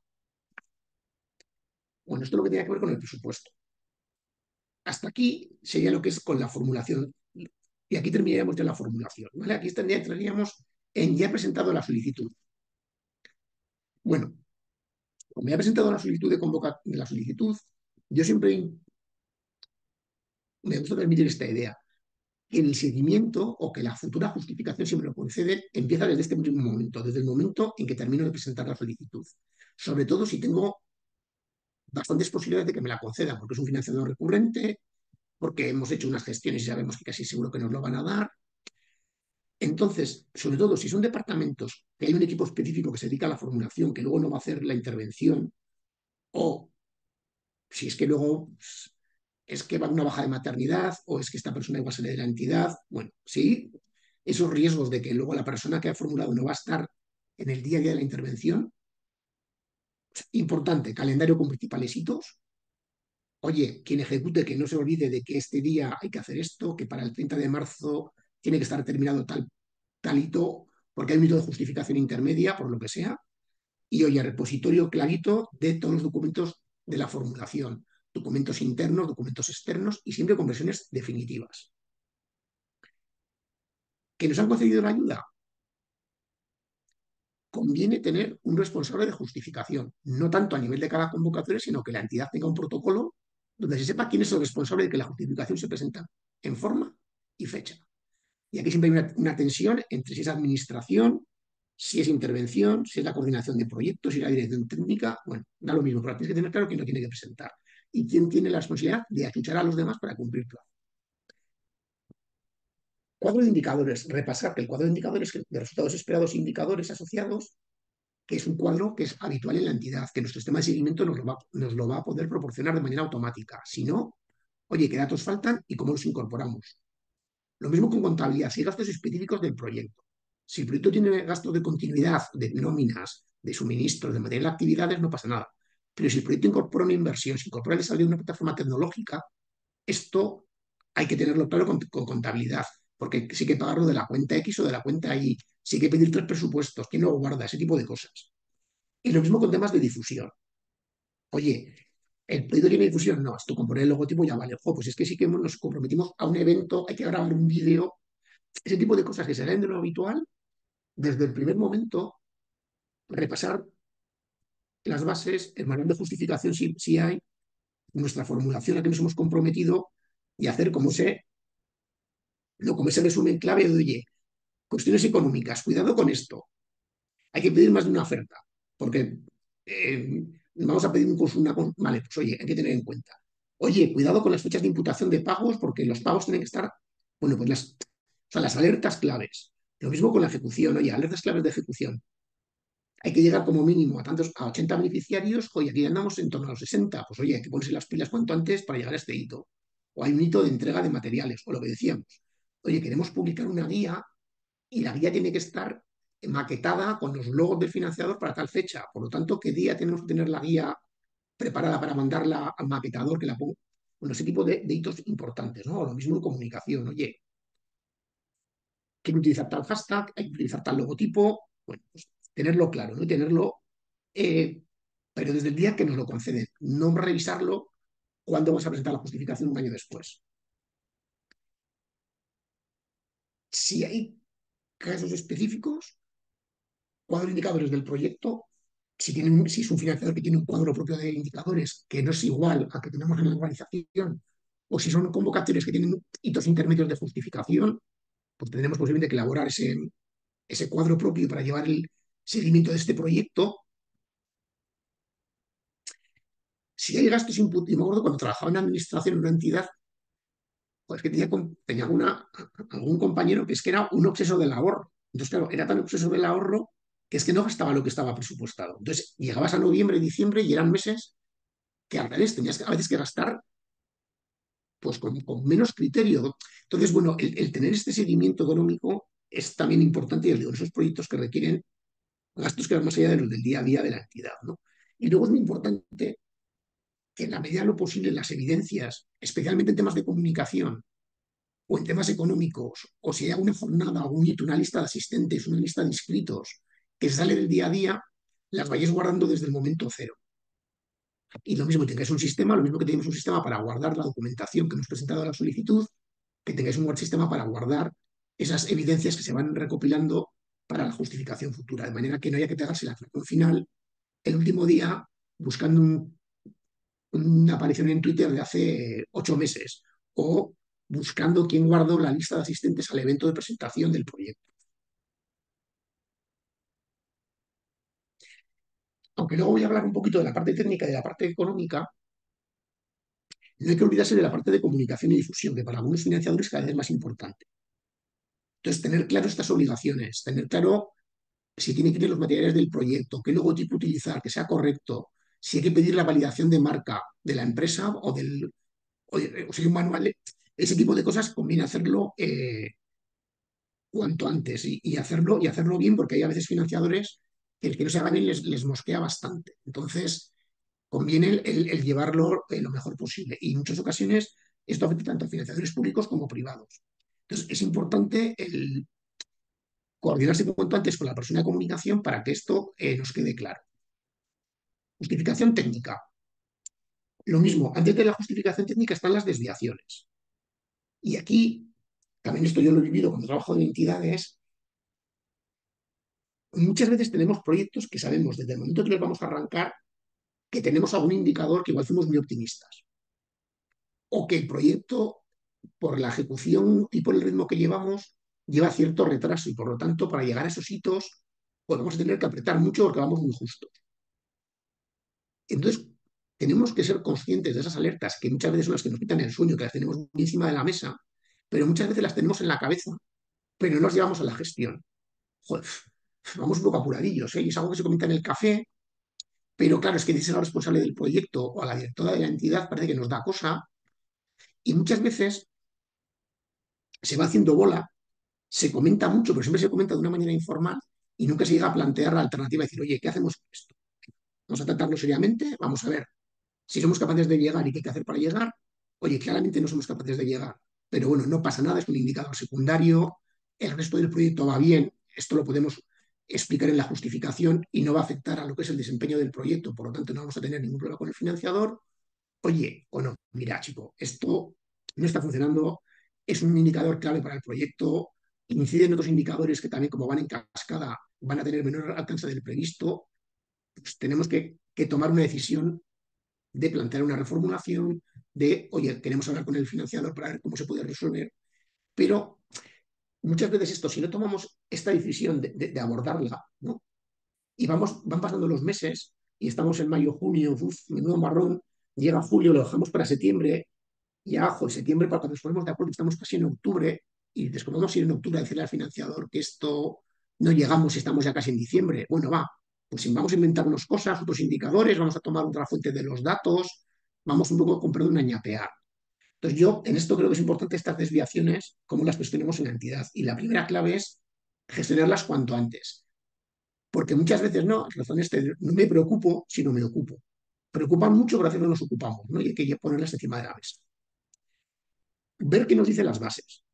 Speaker 1: Bueno, esto es lo que tiene que ver con el presupuesto. Hasta aquí sería lo que es con la formulación. Y aquí terminaríamos ya la formulación. ¿Vale? Aquí estaríamos en ya he presentado la solicitud. Bueno, como ya he presentado la solicitud de convocar la solicitud, yo siempre me gusta transmitir esta idea, que el seguimiento o que la futura justificación, si me lo concede, empieza desde este mismo momento, desde el momento en que termino de presentar la solicitud. Sobre todo si tengo bastantes posibilidades de que me la concedan, porque es un financiador recurrente, porque hemos hecho unas gestiones y sabemos que casi seguro que nos lo van a dar. Entonces, sobre todo, si son departamentos que hay un equipo específico que se dedica a la formulación, que luego no va a hacer la intervención, o si es que luego pues, es que va a una baja de maternidad, o es que esta persona igual sale de la entidad, bueno, sí, esos riesgos de que luego la persona que ha formulado no va a estar en el día a día de la intervención, importante, calendario con principales hitos. Oye, quien ejecute que no se olvide de que este día hay que hacer esto, que para el treinta de marzo tiene que estar terminado tal, tal hito, porque hay un hito de justificación intermedia, por lo que sea. Y oye, repositorio clarito de todos los documentos de la formulación, documentos internos, documentos externos y siempre con versiones definitivas. ¿Que nos han concedido la ayuda? Conviene tener un responsable de justificación, no tanto a nivel de cada convocatoria, sino que la entidad tenga un protocolo donde se sepa quién es el responsable de que la justificación se presenta en forma y fecha. Y aquí siempre hay una, una tensión entre si es administración, si es intervención, si es la coordinación de proyectos, si es la dirección técnica. Bueno, da lo mismo, pero tienes que tener claro quién lo tiene que presentar y quién tiene la responsabilidad de achuchar a los demás para cumplir plazo. Cuadro de indicadores. Repasar que el cuadro de indicadores de resultados esperados e indicadores asociados, que es un cuadro que es habitual en la entidad, que nuestro sistema de seguimiento nos lo va, nos lo va a poder proporcionar de manera automática. Si no, oye, ¿qué datos faltan y cómo los incorporamos? Lo mismo con contabilidad, si hay gastos específicos del proyecto. Si el proyecto tiene gastos de continuidad, de nóminas, de suministros, de material de actividades, no pasa nada. Pero si el proyecto incorpora una inversión, si incorpora el desarrollo de una plataforma tecnológica, esto hay que tenerlo claro con, con contabilidad, porque sí que pagarlo de la cuenta X o de la cuenta Y, sí que pedir tres presupuestos, quién lo guarda, ese tipo de cosas. Y lo mismo con temas de difusión. Oye, ¿el proyecto tiene difusión? No, esto con poner el logotipo ya vale. Ojo, pues es que sí que nos comprometimos a un evento, hay que grabar un vídeo, ese tipo de cosas que se salen de lo habitual, desde el primer momento, repasar las bases, el manual de justificación si, si hay, nuestra formulación a la que nos hemos comprometido y hacer como ese, no, como ese resumen clave de, oye, cuestiones económicas, cuidado con esto, hay que pedir más de una oferta, porque eh, vamos a pedir un curso, una, vale, pues oye, hay que tener en cuenta. Oye, cuidado con las fechas de imputación de pagos, porque los pagos tienen que estar, bueno, pues las, o sea, las alertas claves. Lo mismo con la ejecución, oye, alertas claves de ejecución. Hay que llegar como mínimo a tantos, a ochenta beneficiarios, oye, aquí andamos en torno a los sesenta, pues oye, hay que ponerse las pilas cuanto antes para llegar a este hito. O hay un hito de entrega de materiales, o lo que decíamos. Oye, queremos publicar una guía y la guía tiene que estar maquetada con los logos del financiador para tal fecha. Por lo tanto, ¿qué día tenemos que tener la guía preparada para mandarla al maquetador que la ponga? Bueno, ese tipo de, de hitos importantes, ¿no? O lo mismo en comunicación. Oye, quiero utilizar tal hashtag, hay que utilizar tal logotipo. Bueno, pues tenerlo claro, ¿no? Y tenerlo eh, pero desde el día que nos lo conceden, no revisarlo cuando vas a presentar la justificación un año después. Si hay casos específicos, cuadro de indicadores del proyecto, si, tiene un, si es un financiador que tiene un cuadro propio de indicadores que no es igual al que tenemos en la organización, o si son convocatorias que tienen hitos intermedios de justificación, pues tendremos posiblemente que elaborar ese, ese cuadro propio para llevar el seguimiento de este proyecto. Si hay gastos input, y me acuerdo cuando trabajaba en administración en una entidad, pues que tenía, tenía alguna, algún compañero que es que era un obseso del ahorro. Entonces, claro, era tan obseso del ahorro que es que no gastaba lo que estaba presupuestado. Entonces, llegabas a noviembre, diciembre y eran meses que al revés, tenías que, a veces que gastar pues con, con menos criterio. Entonces, bueno, el, el, tener este seguimiento económico es también importante, y os digo, en esos proyectos que requieren gastos que van más allá de los del día a día de la entidad, ¿no? Y luego es muy importante que en la medida de lo posible las evidencias, especialmente en temas de comunicación o en temas económicos, o si hay alguna jornada, algún hito, una lista de asistentes, una lista de inscritos que sale del día a día, las vayáis guardando desde el momento cero. Y lo mismo, tengáis un sistema, lo mismo que tenemos un sistema para guardar la documentación que hemos presentado a la solicitud, que tengáis un buen sistema para guardar esas evidencias que se van recopilando para la justificación futura, de manera que no haya que pegarse la fracción final el último día buscando un, una aparición en Twitter de hace ocho meses o buscando quién guardó la lista de asistentes al evento de presentación del proyecto. Aunque luego voy a hablar un poquito de la parte técnica y de la parte económica, no hay que olvidarse de la parte de comunicación y difusión, que para algunos financiadores cada vez es más importante. Entonces, tener claro estas obligaciones, tener claro si tiene que ir los materiales del proyecto, qué logotipo utilizar, que sea correcto, si hay que pedir la validación de marca de la empresa o del o, o sea, un manual, ese tipo de cosas conviene hacerlo eh, cuanto antes y, y, hacerlo, y hacerlo bien, porque hay a veces financiadores que el que no se haga bien les, les mosquea bastante. Entonces, conviene el, el, el llevarlo eh, lo mejor posible. Y en muchas ocasiones esto afecta tanto a financiadores públicos como privados. Entonces, es importante el coordinarse cuanto antes con la persona de comunicación para que esto eh, nos quede claro. Justificación técnica. Lo mismo, antes de la justificación técnica están las desviaciones. Y aquí, también esto yo lo he vivido cuando trabajo en entidades, muchas veces tenemos proyectos que sabemos desde el momento que los vamos a arrancar que tenemos algún indicador que igual fuimos muy optimistas. O que el proyecto, por la ejecución y por el ritmo que llevamos, lleva cierto retraso y por lo tanto para llegar a esos hitos podemos tener que apretar mucho porque vamos muy justos. Entonces, tenemos que ser conscientes de esas alertas que muchas veces son las que nos quitan el sueño, que las tenemos muy encima de la mesa, pero muchas veces las tenemos en la cabeza, pero no las llevamos a la gestión. Joder, vamos un poco apuradillos, ¿eh? Y es algo que se comenta en el café, pero claro, es que dice la responsable del proyecto o a la directora de la entidad parece que nos da cosa y muchas veces se va haciendo bola, se comenta mucho, pero siempre se comenta de una manera informal y nunca se llega a plantear la alternativa y decir, oye, ¿qué hacemos con esto? Vamos a tratarlo seriamente, vamos a ver si somos capaces de llegar y qué hay que hacer para llegar. Oye, claramente no somos capaces de llegar, pero bueno, no pasa nada, es un indicador secundario, el resto del proyecto va bien, esto lo podemos explicar en la justificación y no va a afectar a lo que es el desempeño del proyecto, por lo tanto no vamos a tener ningún problema con el financiador. Oye, o no, mira, chico, esto no está funcionando, es un indicador clave para el proyecto, incide en otros indicadores que también, como van en cascada, van a tener menor alcance del previsto, pues tenemos que, que tomar una decisión de plantear una reformulación, de, oye, queremos hablar con el financiador para ver cómo se puede resolver, pero muchas veces esto, si no tomamos esta decisión de, de, de abordarla, ¿no? Y vamos, van pasando los meses y estamos en mayo, junio, uf, menudo marrón, llega julio, lo dejamos para septiembre, y ajo, en septiembre, para cuando nos ponemos de acuerdo, estamos casi en octubre, y después vamos a ir en octubre a decirle al financiador que esto no llegamos y estamos ya casi en diciembre. Bueno, va, pues vamos a inventarnos cosas, otros indicadores, vamos a tomar otra fuente de los datos, vamos un poco a comprar una ñapear. Entonces yo en esto creo que es importante estas desviaciones, como las gestionemos en la entidad. Y la primera clave es gestionarlas cuanto antes. Porque muchas veces no, razón este, no me preocupo, sino me ocupo. Preocupan mucho, pero a veces no nos ocupamos, ¿no? Y hay que ponerlas encima de la mesa. Ver qué nos dicen las bases.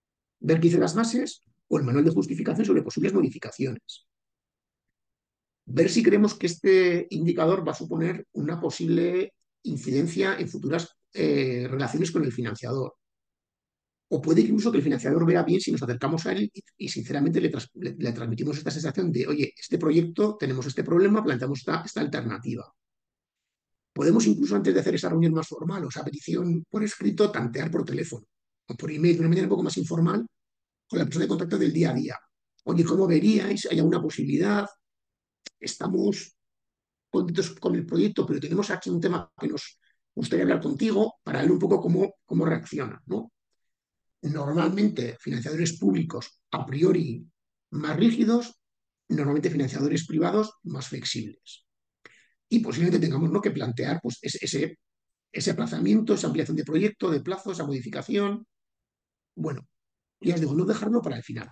Speaker 1: Ver qué dicen las bases o el manual de justificación sobre posibles modificaciones. ver si creemos que este indicador va a suponer una posible incidencia en futuras eh, relaciones con el financiador. O puede incluso que el financiador vea bien si nos acercamos a él y, y sinceramente le, tras, le, le, transmitimos esta sensación de, oye, este proyecto, tenemos este problema, planteamos esta, esta alternativa. Podemos incluso antes de hacer esa reunión más formal o esa petición por escrito, tantear por teléfono o por email de una manera un poco más informal con la persona de contacto del día a día. Oye, ¿cómo veríais? ¿Hay alguna posibilidad? Estamos contentos con el proyecto, pero tenemos aquí un tema que nos gustaría hablar contigo para ver un poco cómo, cómo reacciona, ¿no? Normalmente financiadores públicos a priori más rígidos, normalmente financiadores privados más flexibles. Y posiblemente tengamos, ¿no?, que plantear pues, ese, ese, ese aplazamiento, esa ampliación de proyecto, de plazo, esa modificación. Bueno, ya os digo, no dejarlo para el final.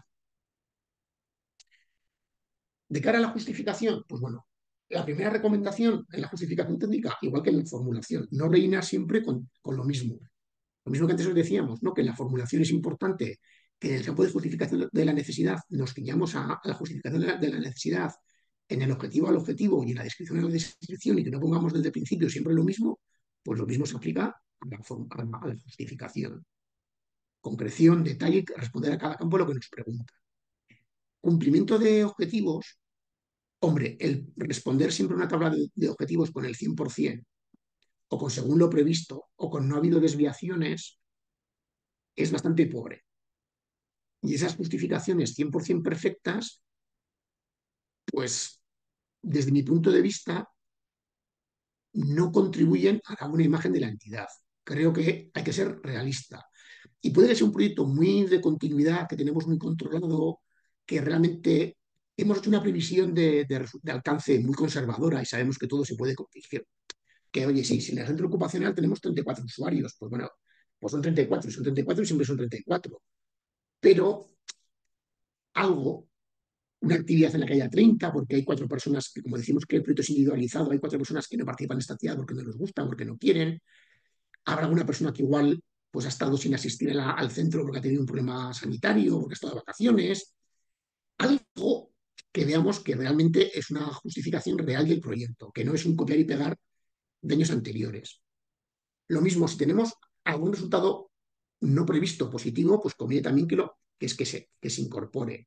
Speaker 1: De cara a la justificación, pues bueno, la primera recomendación en la justificación técnica, igual que en la formulación, no rellenar siempre con, con lo mismo. Lo mismo que antes os decíamos, ¿no?, que en la formulación es importante que en el campo de justificación de la necesidad nos ciñamos a, a la justificación de la, de la necesidad, en el objetivo al objetivo y en la descripción a la descripción, y que no pongamos desde el principio siempre lo mismo, pues lo mismo se aplica a la, a la, a la justificación. Concreción, detalle, responder a cada campo lo que nos pregunta. Cumplimiento de objetivos. Hombre, el responder siempre una tabla de, de objetivos con el cien por ciento o con según lo previsto o con no ha habido desviaciones es bastante pobre. Y esas justificaciones cien por ciento perfectas, pues desde mi punto de vista, no contribuyen a una imagen de la entidad. Creo que hay que ser realista. Y puede ser un proyecto muy de continuidad, que tenemos muy controlado, que realmente hemos hecho una previsión de, de, de alcance muy conservadora y sabemos que todo se puede corregir. Que, oye, sí, si en el centro ocupacional tenemos treinta y cuatro usuarios, pues bueno, pues son treinta y cuatro, y son treinta y cuatro y siempre son treinta y cuatro. Pero algo, una actividad en la que haya treinta, porque hay cuatro personas que, como decimos que el proyecto es individualizado, hay cuatro personas que no participan en esta actividad porque no les gusta, porque no quieren. Habrá una persona que igual pues ha estado sin asistir la, al centro porque ha tenido un problema sanitario, porque ha estado de vacaciones. Algo que veamos que realmente es una justificación real del proyecto, que no es un copiar y pegar de años anteriores. Lo mismo, si tenemos algún resultado no previsto positivo, pues conviene también que, lo, que, es que, se, que se incorpore.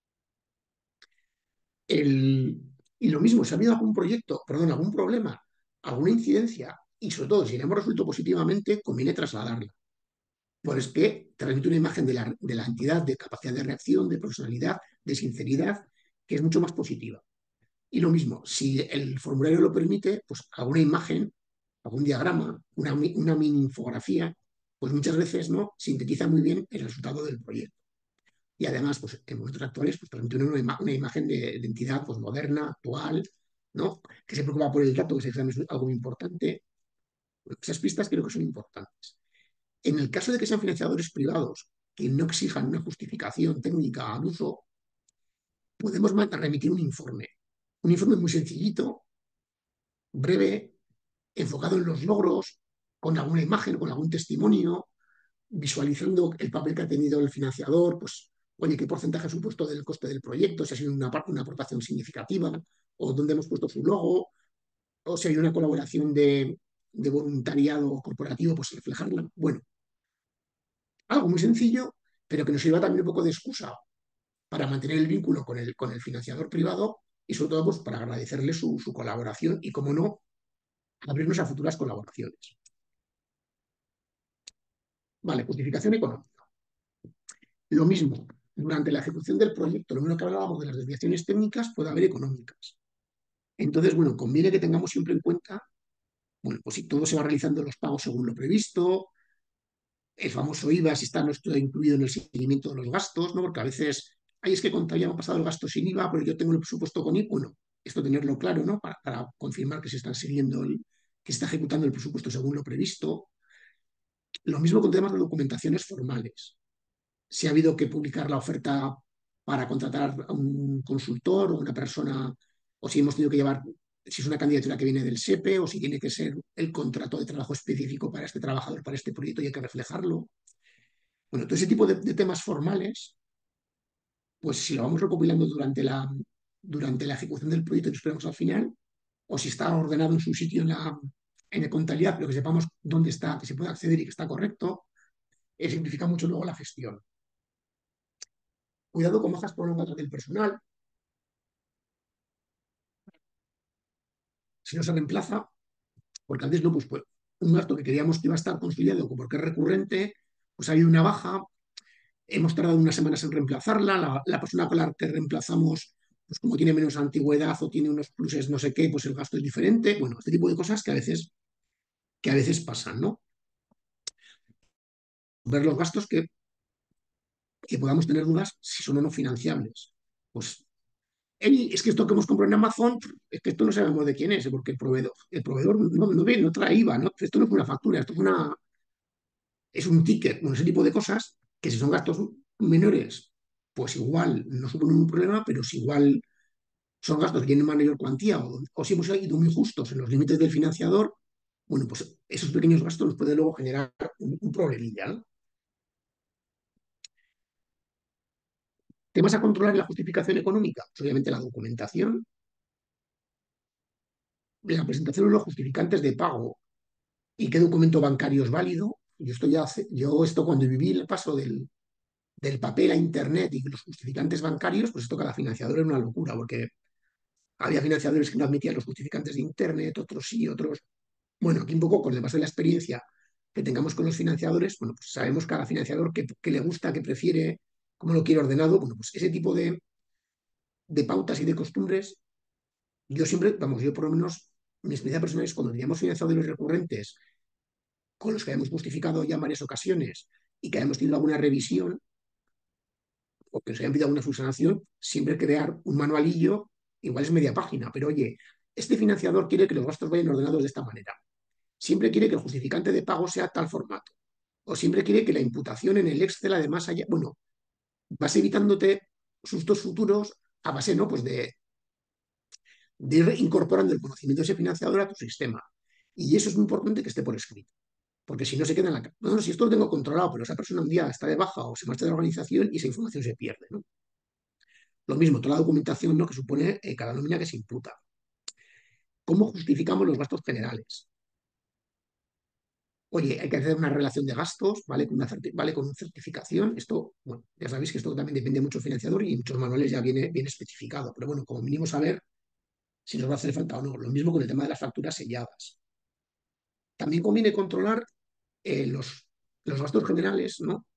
Speaker 1: El, y lo mismo, si ha habido algún proyecto, perdón, algún problema, alguna incidencia, y sobre todo si le hemos resuelto positivamente, conviene trasladarla. Pues que transmite una imagen de la, de la entidad de capacidad de reacción, de profesionalidad, de sinceridad, que es mucho más positiva. Y lo mismo, si el formulario lo permite, pues alguna imagen, algún diagrama, una, una mini infografía, pues muchas veces no sintetiza muy bien el resultado del proyecto. Y además, pues en momentos actuales, pues transmite una, una imagen de, de entidad pues, moderna, actual, ¿no?, que se preocupa por el dato, que es algo muy importante. Esas pistas creo que son importantes. En el caso de que sean financiadores privados que no exijan una justificación técnica al uso, podemos remitir un informe. Un informe muy sencillito, breve, enfocado en los logros, con alguna imagen, con algún testimonio, visualizando el papel que ha tenido el financiador, pues, oye, qué porcentaje ha supuesto del coste del proyecto, si ha sido una, una aportación significativa, o dónde hemos puesto su logo, o si hay una colaboración de, de voluntariado corporativo, pues reflejarla. Bueno, algo muy sencillo, pero que nos sirva también un poco de excusa para mantener el vínculo con el, con el financiador privado y sobre todo pues, para agradecerle su, su colaboración y, como no, abrirnos a futuras colaboraciones. Vale, justificación económica. Lo mismo, durante la ejecución del proyecto, lo mismo que hablábamos de las desviaciones técnicas, puede haber económicas. Entonces, bueno, conviene que tengamos siempre en cuenta, bueno, pues si todo se va realizando los pagos según lo previsto, el famoso I V A, si está no está incluido en el seguimiento de los gastos, ¿no? Porque a veces, ay, es que ya me ha pasado el gasto sin I V A, pero yo tengo el presupuesto con I V A. Bueno, esto tenerlo claro, ¿no? Para, para confirmar que se está siguiendo, el, que se está ejecutando el presupuesto según lo previsto. Lo mismo con temas de documentaciones formales. Si ha habido que publicar la oferta para contratar a un consultor o una persona, o si hemos tenido que llevar, si es una candidatura que viene del S E P E, o si tiene que ser el contrato de trabajo específico para este trabajador, para este proyecto, y hay que reflejarlo. Bueno, todo ese tipo de, de temas formales, pues si lo vamos recopilando durante la, durante la ejecución del proyecto que esperamos al final, o si está ordenado en su sitio en la, en la contabilidad, pero que sepamos dónde está, que se puede acceder y que está correcto, eh, simplifica mucho luego la gestión. Cuidado con bajas prolongadas del personal. Si no se reemplaza, porque antes no, pues, pues un gasto que creíamos que iba a estar consolidado porque es recurrente, pues ha habido una baja, hemos tardado unas semanas en reemplazarla, la, la persona con la que reemplazamos, pues como tiene menos antigüedad o tiene unos pluses no sé qué, pues el gasto es diferente. Bueno, este tipo de cosas que a veces, que a veces pasan, ¿no? Ver los gastos que, que podamos tener dudas si son o no financiables. Pues "Ey, es que esto que hemos comprado en Amazon, es que esto no sabemos de quién es, porque el proveedor, el proveedor no, no, ve, no trae IVA, ¿no? Esto no es una factura, esto es, una, es un ticket, bueno, ese tipo de cosas, que si son gastos menores, pues igual no suponen un problema, pero si igual son gastos que tienen mayor cuantía o, o si hemos ido muy justos en los límites del financiador, bueno, pues esos pequeños gastos nos pueden luego generar un, un problemilla, ¿no? Temas a controlar en la justificación económica, pues obviamente la documentación, la presentación de los justificantes de pago y qué documento bancario es válido. Yo esto ya hace, yo esto cuando viví el paso del, del papel a internet y los justificantes bancarios, pues esto cada financiador era una locura, porque había financiadores que no admitían los justificantes de internet, otros sí, otros. Bueno, aquí un poco con el paso de la experiencia que tengamos con los financiadores, bueno, pues sabemos cada financiador qué, qué le gusta, qué prefiere, cómo lo quiere ordenado. Bueno, pues ese tipo de, de pautas y de costumbres, yo siempre, vamos, yo por lo menos, mi experiencia personal es cuando teníamos financiadores recurrentes con los que habíamos justificado ya en varias ocasiones y que hayamos tenido alguna revisión o que nos hayan pedido alguna subsanación, siempre crear un manualillo, igual es media página, pero oye, este financiador quiere que los gastos vayan ordenados de esta manera. Siempre quiere que el justificante de pago sea tal formato. O siempre quiere que la imputación en el Excel, además, haya. Bueno, vas evitándote sustos futuros a base, ¿no? Pues de, de ir incorporando el conocimiento de ese financiador a tu sistema. Y eso es muy importante que esté por escrito. Porque si no se queda en la. No, no, si esto lo tengo controlado, pero esa persona un día está de baja o se marcha de la organización y esa información se pierde, ¿no? Lo mismo, toda la documentación, ¿no?, que supone eh, cada nómina que se imputa. ¿Cómo justificamos los gastos generales? Oye, hay que hacer una relación de gastos, ¿vale? Con una, ¿vale? Con una certificación. Esto, bueno, ya sabéis que esto también depende mucho del financiador y en muchos manuales ya viene bien especificado. Pero bueno, como mínimo saber si nos va a hacer falta o no. Lo mismo con el tema de las facturas selladas. También conviene controlar eh, los, los gastos generales, ¿no?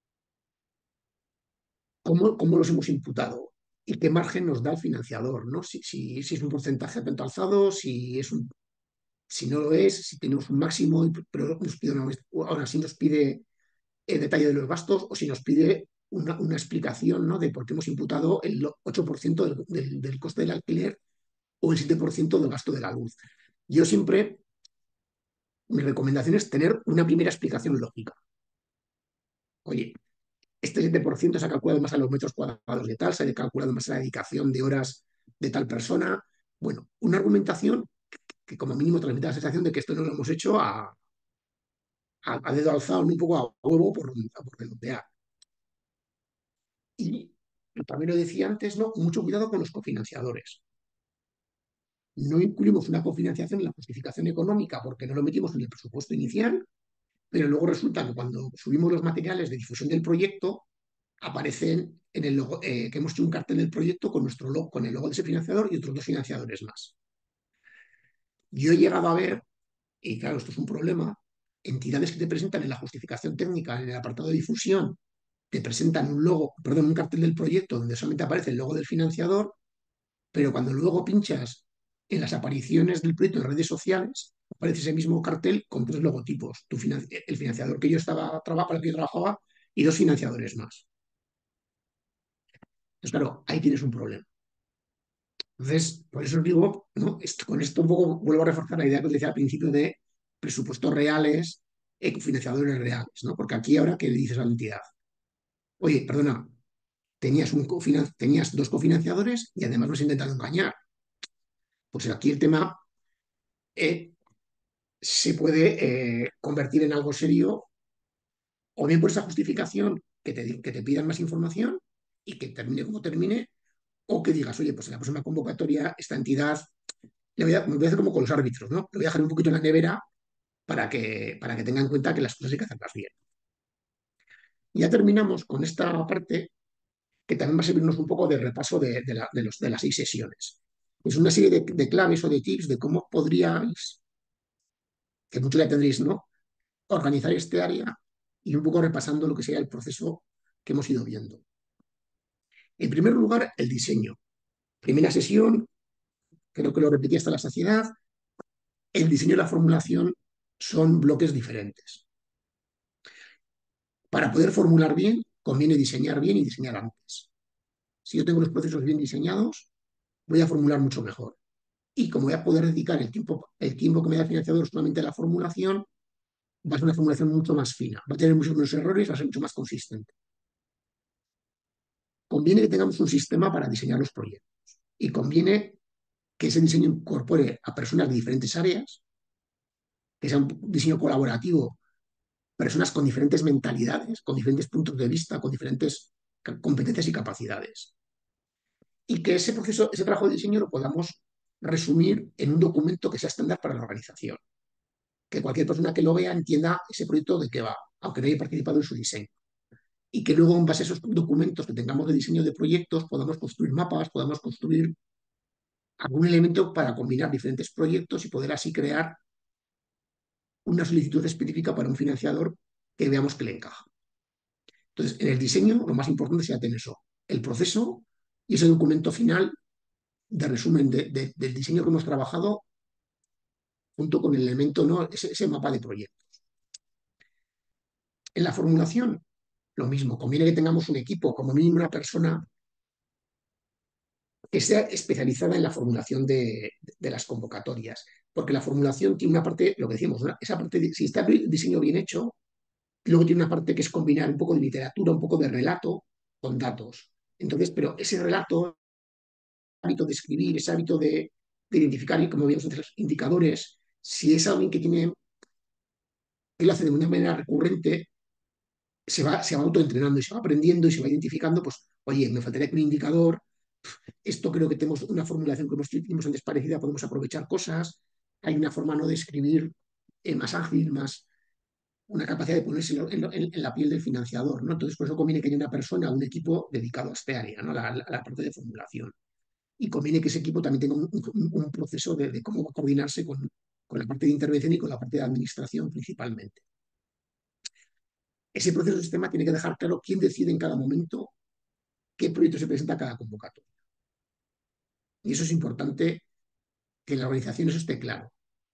Speaker 1: ¿Cómo, cómo los hemos imputado? ¿Y qué margen nos da el financiador? ¿No? Si, si, si es un porcentaje tanto alzado, si es un, si no lo es, si tenemos un máximo, pero nos pide una, ahora sí nos pide el detalle de los gastos o si nos pide una, una explicación, ¿no?, de por qué hemos imputado el ocho por ciento del, del, del coste del alquiler o el siete por ciento del gasto de la luz. Yo siempre, mi recomendación es tener una primera explicación lógica. Oye, este siete por ciento se ha calculado más a los metros cuadrados de tal, se ha calculado más a la dedicación de horas de tal persona. Bueno, una argumentación que como mínimo transmita la sensación de que esto no lo hemos hecho a, a, a dedo alzado, un poco a huevo por, por redondear. Y también lo decía antes, ¿no? Mucho cuidado con los cofinanciadores. No incluimos una cofinanciación en la justificación económica porque no lo metimos en el presupuesto inicial, pero luego resulta que cuando subimos los materiales de difusión del proyecto, aparecen en el logo, eh, que hemos hecho un cartel del proyecto con nuestro logo, con el logo de ese financiador y otros dos financiadores más. Yo he llegado a ver, y claro, esto es un problema, entidades que te presentan en la justificación técnica, en el apartado de difusión, te presentan un logo, perdón, un cartel del proyecto donde solamente aparece el logo del financiador, pero cuando luego pinchas en las apariciones del proyecto en redes sociales, aparece ese mismo cartel con tres logotipos, tu finan el financiador que yo estaba para el que yo trabajaba y dos financiadores más. Entonces, claro, ahí tienes un problema. Entonces, por eso os digo, ¿no? Esto, con esto un poco vuelvo a reforzar la idea que os decía al principio de presupuestos reales, eh, financiadores reales, ¿no? Porque aquí ahora, ¿qué le dices a la entidad? Oye, perdona, tenías, un tenías dos cofinanciadores y además nos intentado engañar. Pues aquí el tema eh, se puede eh, convertir en algo serio, o bien por esa justificación que te, que te pidan más información y que termine como termine, O que digas, oye, pues en la próxima convocatoria esta entidad, le voy a, me voy a hacer como con los árbitros, ¿no? Le voy a dejar un poquito en la nevera para que, para que tenga en cuenta que las cosas hay que hacerlas bien. Y ya terminamos con esta parte que también va a servirnos un poco de repaso de, de, la, de, los, de las seis sesiones. Es una serie de, de, claves o de tips de cómo podríais, que mucho ya tendréis, ¿no? Organizar este área y un poco repasando lo que sería el proceso que hemos ido viendo. En primer lugar, el diseño. Primera sesión, creo que lo repetí hasta la saciedad, el diseño y la formulación son bloques diferentes. Para poder formular bien, conviene diseñar bien y diseñar antes. Si yo tengo los procesos bien diseñados, voy a formular mucho mejor. Y como voy a poder dedicar el tiempo, el tiempo que me da el financiador solamente a la formulación, va a ser una formulación mucho más fina, va a tener muchos menos errores, va a ser mucho más consistente. Conviene que tengamos un sistema para diseñar los proyectos y conviene que ese diseño incorpore a personas de diferentes áreas, que sea un diseño colaborativo, personas con diferentes mentalidades, con diferentes puntos de vista, con diferentes competencias y capacidades. Y que ese proceso, ese trabajo de diseño lo podamos resumir en un documento que sea estándar para la organización. Que cualquier persona que lo vea entienda ese proyecto de qué va, aunque no haya participado en su diseño. Y que luego, en base a esos documentos que tengamos de diseño de proyectos, podamos construir mapas, podamos construir algún elemento para combinar diferentes proyectos y poder así crear una solicitud específica para un financiador que veamos que le encaja. Entonces, en el diseño, lo más importante sería tener eso, el proceso y ese documento final de resumen de, de, del diseño que hemos trabajado junto con el elemento, ¿no? ese, ese mapa de proyecto. En la formulación, lo mismo, conviene que tengamos un equipo, como mínimo una persona que sea especializada en la formulación de, de las convocatorias, porque la formulación tiene una parte, lo que decíamos, ¿no? Esa parte, de, si está el diseño bien hecho, luego tiene una parte que es combinar un poco de literatura, un poco de relato con datos. Entonces, pero ese relato, hábito de escribir, ese hábito de, de identificar, y como vimos antes, los indicadores, si es alguien que tiene, que lo hace de una manera recurrente, se va, se va autoentrenando y se va aprendiendo y se va identificando, pues, oye, me faltaría que un indicador, esto creo que tenemos una formulación que hemos tuvimos antes parecida, podemos aprovechar cosas, hay una forma no de escribir eh, más ágil, más una capacidad de ponerse en, en, en, la piel del financiador, ¿no? Entonces, por eso conviene que haya una persona, un equipo dedicado a este área, ¿no? La, la, la parte de formulación. Y conviene que ese equipo también tenga un, un, un proceso de, de, cómo va a coordinarse con, con la parte de intervención y con la parte de administración principalmente. Ese proceso de sistema tiene que dejar claro quién decide en cada momento qué proyecto se presenta a cada convocatoria. Y eso es importante que en la organización eso esté claro,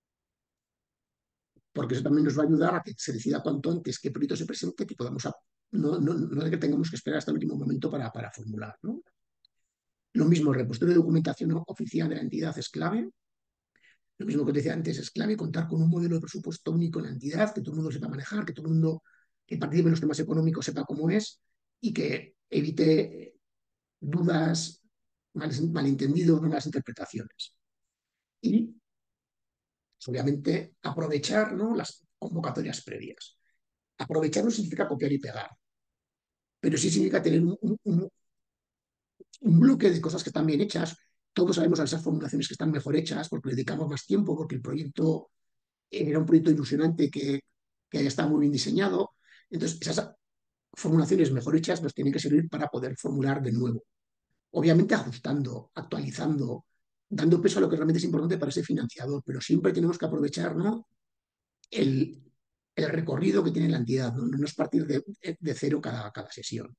Speaker 1: porque eso también nos va a ayudar a que se decida cuanto antes qué proyecto se presente, que podamos, a, no, no, no de que tengamos que esperar hasta el último momento para, para formular, ¿no? Lo mismo, el repositorio de documentación oficial de la entidad es clave. Lo mismo que te decía antes, es clave contar con un modelo de presupuesto único en la entidad, que todo el mundo sepa manejar, que todo el mundo que participe en los temas económicos sepa cómo es y que evite dudas, malentendidos, malas interpretaciones. Y obviamente aprovechar, ¿no?, las convocatorias previas. Aprovechar no significa copiar y pegar, pero sí significa tener un, un, un bloque de cosas que están bien hechas. Todos sabemos esas formulaciones que están mejor hechas porque le dedicamos más tiempo, porque el proyecto era un proyecto ilusionante que, que haya estado muy bien diseñado. Entonces, esas formulaciones mejor hechas nos tienen que servir para poder formular de nuevo. Obviamente ajustando, actualizando, dando peso a lo que realmente es importante para ese financiador, pero siempre tenemos que aprovechar, ¿no?, el, el recorrido que tiene la entidad, no, no es partir de, de cero cada, cada sesión.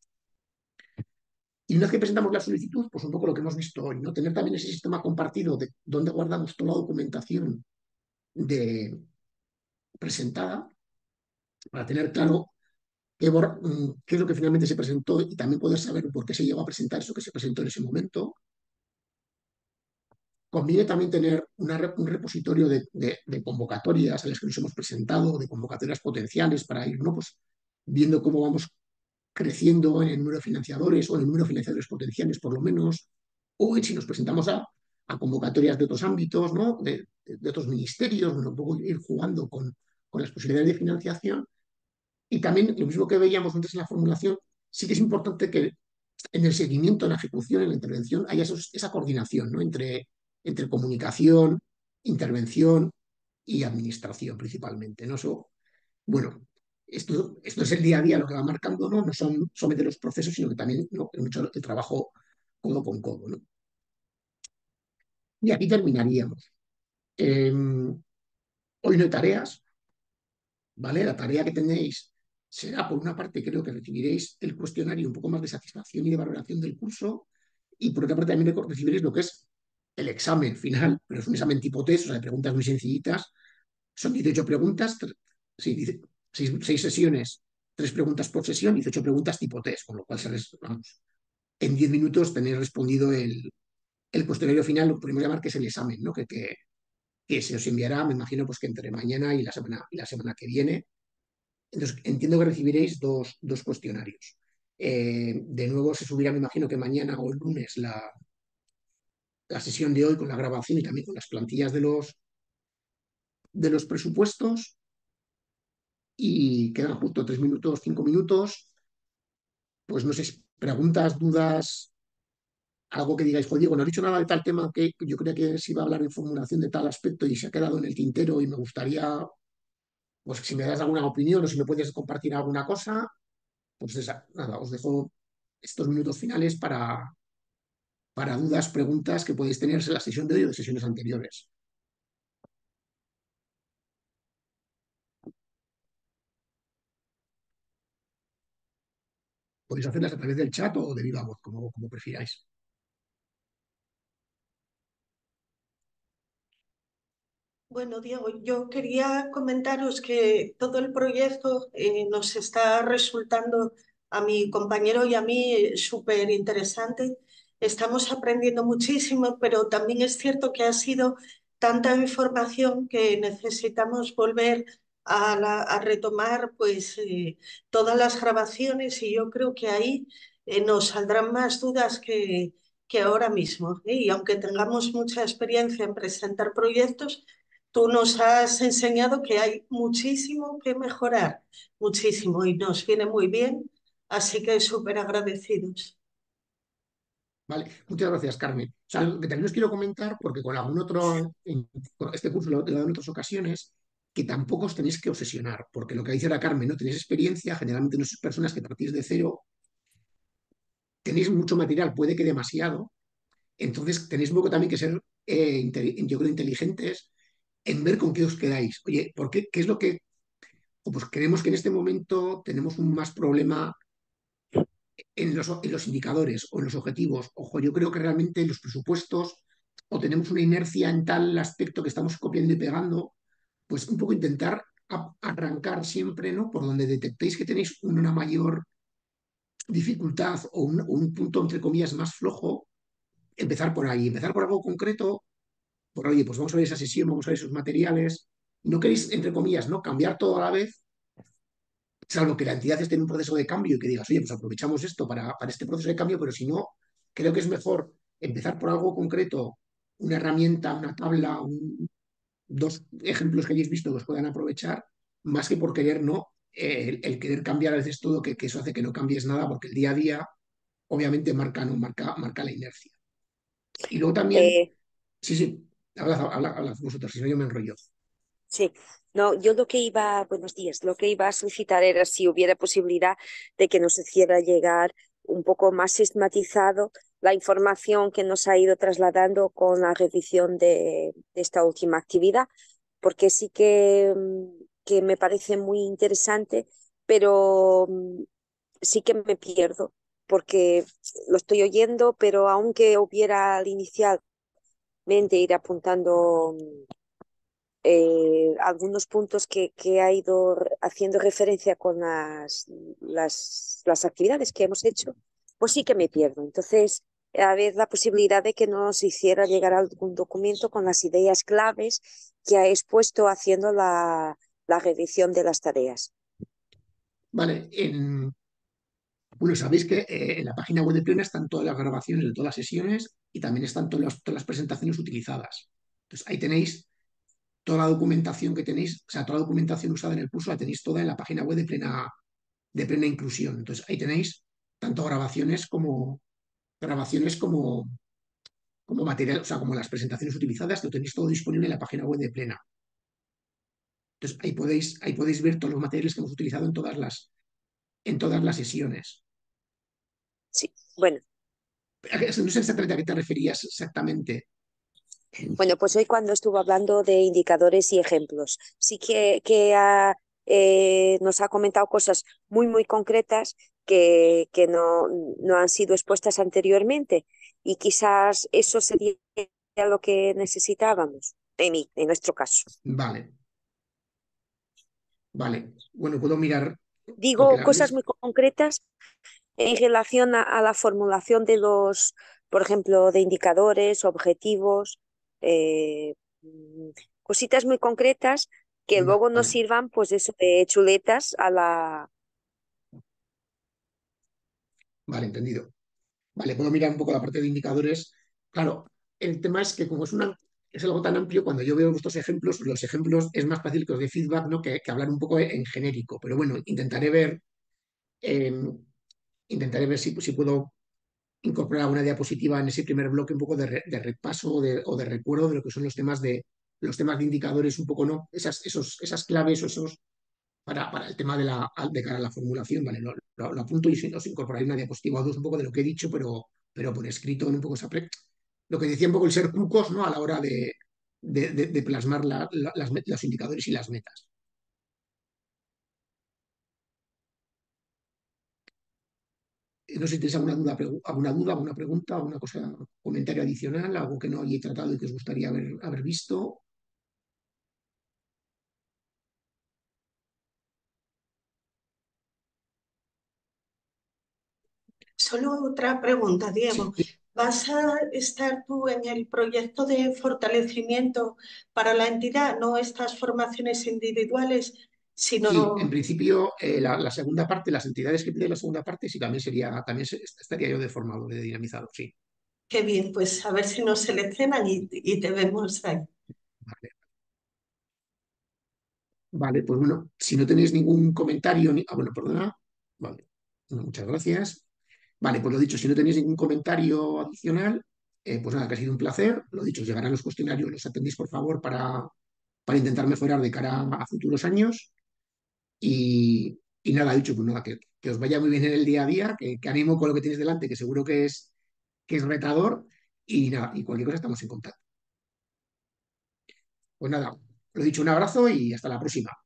Speaker 1: Y una vez que presentamos la solicitud, pues un poco lo que hemos visto hoy, ¿no? Tener también ese sistema compartido de donde guardamos toda la documentación de, presentada para tener claro qué, qué es lo que finalmente se presentó y también poder saber por qué se llegó a presentar eso que se presentó en ese momento. Conviene también tener una, un repositorio de, de, de, convocatorias a las que nos hemos presentado, de convocatorias potenciales para ir, ¿no?, pues, viendo cómo vamos creciendo en el número de financiadores o en el número de financiadores potenciales, por lo menos, o en si nos presentamos a, a convocatorias de otros ámbitos, ¿no?, de, de, de otros ministerios, bueno, un poco ir jugando con, con las posibilidades de financiación. Y también, lo mismo que veíamos antes en la formulación, sí que es importante que en el seguimiento, en la ejecución, en la intervención, haya esos- esa coordinación, ¿no? entre, entre comunicación, intervención y administración principalmente, ¿no? Eso, bueno, esto, esto es el día a día lo que va marcando, ¿no? No son solamente los procesos, sino que también, ¿no? mucho el trabajo codo con codo, ¿no? Y aquí terminaríamos. Eh, Hoy no hay tareas, ¿vale? La tarea que tenéis será, por una parte, creo que recibiréis el cuestionario un poco más de satisfacción y de valoración del curso, y por otra parte también recibiréis lo que es el examen final, pero es un examen tipo test, o sea, de preguntas muy sencillitas. Son dieciocho preguntas, sí, seis, seis sesiones, tres preguntas por sesión, dieciocho preguntas tipo test, con lo cual, se les, vamos, en diez minutos tenéis respondido el, el cuestionario final, lo podemos llamar que es el examen, ¿no? Que, que, que se os enviará, me imagino, pues que entre mañana y la semana, y la semana que viene. Entonces, entiendo que recibiréis dos, dos cuestionarios. Eh, de nuevo se subirá, me imagino que mañana o el lunes, la, la sesión de hoy con la grabación y también con las plantillas de los, de los presupuestos. Y quedan justo tres minutos, cinco minutos. Pues no sé, preguntas, dudas, algo que digáis, joder, Diego, no he dicho nada de tal tema que yo creía que se iba a hablar en formulación de tal aspecto y se ha quedado en el tintero y me gustaría, pues si me das alguna opinión o si me puedes compartir alguna cosa, pues esa, nada, os dejo estos minutos finales para, para dudas, preguntas que podéis tener en la sesión de hoy o de sesiones anteriores. Podéis hacerlas a través del chat o de viva voz, como, como prefiráis.
Speaker 2: Bueno, Diego, yo quería comentaros que todo el proyecto eh, nos está resultando a mi compañero y a mí súper interesante. Estamos aprendiendo muchísimo, pero también es cierto que ha sido tanta información que necesitamos volver a, la- a retomar pues, eh, todas las grabaciones y yo creo que ahí eh, nos saldrán más dudas que, que ahora mismo, ¿eh? Y aunque tengamos mucha experiencia en presentar proyectos, tú nos has enseñado que hay muchísimo que mejorar, muchísimo, y nos viene muy bien, así que súper agradecidos.
Speaker 1: Vale, muchas gracias, Carmen. O sea, algo que también os quiero comentar, porque con algún otro, en- con este curso lo, lo he dado en otras ocasiones, que tampoco os tenéis que obsesionar, porque lo que dice la Carmen, no tenéis experiencia, generalmente no sois personas que partís de cero, tenéis mucho material, puede que demasiado, entonces tenéis un poco también que ser, eh, inte- yo creo, inteligentes en ver con qué os quedáis. Oye, ¿por qué? ¿Qué es lo que...? O pues creemos que en este momento tenemos un más problema en los, en los indicadores o en los objetivos. Ojo, yo creo que realmente los presupuestos o tenemos una inercia en tal aspecto que estamos copiando y pegando, pues un poco intentar a- arrancar siempre, ¿no? Por donde detectéis que tenéis una mayor dificultad o un, o un punto, entre comillas, más flojo, empezar por ahí, empezar por algo concreto, por, oye, pues vamos a ver esa sesión, vamos a ver esos materiales. No queréis, entre comillas, ¿no? Cambiar todo a la vez, salvo que la entidad esté en un proceso de cambio y que digas, oye, pues aprovechamos esto para, para este proceso de cambio, pero si no, creo que es mejor empezar por algo concreto, una herramienta, una tabla, un- dos ejemplos que hayáis visto que os puedan aprovechar, más que por querer, no, Eh, el, el querer cambiar a veces todo, que, que eso hace que no cambies nada, porque el día a día, obviamente, marca, no, marca, marca la inercia. Y luego también,
Speaker 3: Eh,
Speaker 1: sí, sí, hablad, hablad, hablad vosotros, si no yo me enrollo.
Speaker 3: sí, no, yo lo que iba, buenos días, lo que iba a solicitar era si hubiera posibilidad de que nos hiciera llegar un poco más sistematizado la información que nos ha ido trasladando con la revisión de, de esta última actividad, porque sí que, mm, que me parece muy interesante, pero mm, sí que me pierdo, porque lo estoy oyendo, pero aunque hubiera al inicialmente ir apuntando eh, algunos puntos que, que, ha ido haciendo referencia con las, las, las, actividades que hemos hecho, pues sí que me pierdo. Entonces, a ver la posibilidad de que nos hiciera llegar algún documento con las ideas claves que ha expuesto haciendo la, la revisión de las tareas.
Speaker 1: Vale, en, bueno, sabéis que eh, en la página web de Plena están todas las grabaciones de todas las sesiones y también están todas las, todas las presentaciones utilizadas. Entonces, ahí tenéis toda la documentación que tenéis, o sea, toda la documentación usada en el curso la tenéis toda en la página web de Plena, de plena Inclusión. Entonces, ahí tenéis tanto grabaciones como, grabaciones como, como material, o sea, como las presentaciones utilizadas, lo tenéis todo disponible en la página web de Plena. Entonces, ahí podéis, ahí podéis ver todos los materiales que hemos utilizado en todas las, en todas las sesiones.
Speaker 3: Sí, bueno,
Speaker 1: No sé exactamente a qué te referías exactamente.
Speaker 3: bueno, pues hoy cuando estuvo hablando de indicadores y ejemplos, sí que, que ha, eh, nos ha comentado cosas muy, muy concretas que, que no, no han sido expuestas anteriormente y quizás eso sería lo que necesitábamos, en, mi, en nuestro caso.
Speaker 1: Vale, vale. Bueno, puedo mirar, porque
Speaker 3: Digo
Speaker 1: la verdad
Speaker 3: cosas
Speaker 1: es
Speaker 3: muy concretas en relación a, a la formulación de los, por ejemplo, de indicadores, objetivos, eh, mm, cositas muy concretas que luego nos
Speaker 1: vale,
Speaker 3: sirvan, pues eso, de chuletas a la...
Speaker 1: vale, entendido. Vale, puedo mirar un poco la parte de indicadores. Claro, el tema es que como es una, es algo tan amplio, cuando yo veo vuestros ejemplos, los ejemplos es más fácil que os dé feedback, ¿no? que, que hablar un poco en genérico. Pero bueno, intentaré ver, eh, intentaré ver si, si puedo incorporar alguna diapositiva en ese primer bloque, un poco de, re- de repaso o de, o de recuerdo de lo que son los temas de los temas de indicadores, un poco, ¿no? Esas, esos, esas claves o esos para, para el tema de, la, de cara a la formulación, ¿vale? Lo, lo- lo apunto y si os incorporaré una diapositiva o dos un poco de lo que he dicho, pero, pero por escrito, en un poco esa pre- lo que decía un poco el ser cucos, ¿no? A la hora de, de- de- de plasmar la- la- las met- los indicadores y las metas. Eh, No sé si tenéis alguna duda, pregu- alguna duda, alguna pregunta, alguna cosa, comentario adicional, algo que no hayáis tratado y que os gustaría haber, haber visto.
Speaker 2: Solo otra pregunta,
Speaker 1: Sí,
Speaker 2: Diego. ¿Vas a estar tú en el proyecto de fortalecimiento para la entidad, no estas formaciones individuales,
Speaker 1: sí, en
Speaker 2: sino
Speaker 1: principio, eh, la, la segunda parte, las entidades que piden la segunda parte, sí, también sería, también se- estaría yo de formador, de dinamizador, sí.
Speaker 2: qué bien, pues a ver si nos seleccionan y, y te vemos ahí?
Speaker 1: Vale. Vale, pues bueno, si no tenéis ningún comentario, ni... ah, bueno, perdona. Vale, bueno, muchas gracias. Vale, pues lo dicho, si no tenéis ningún comentario adicional, eh, pues nada, que ha sido un placer. Lo dicho, os llegarán los cuestionarios, los atendéis por favor para, para intentar mejorar de cara a futuros años. Y, y nada, dicho, pues nada, que, que os vaya muy bien en el día a día, que, que animo con lo que tenéis delante, que seguro que es, que es retador. Y nada, y cualquier cosa estamos en contacto. Pues nada, lo dicho, un abrazo y hasta la próxima.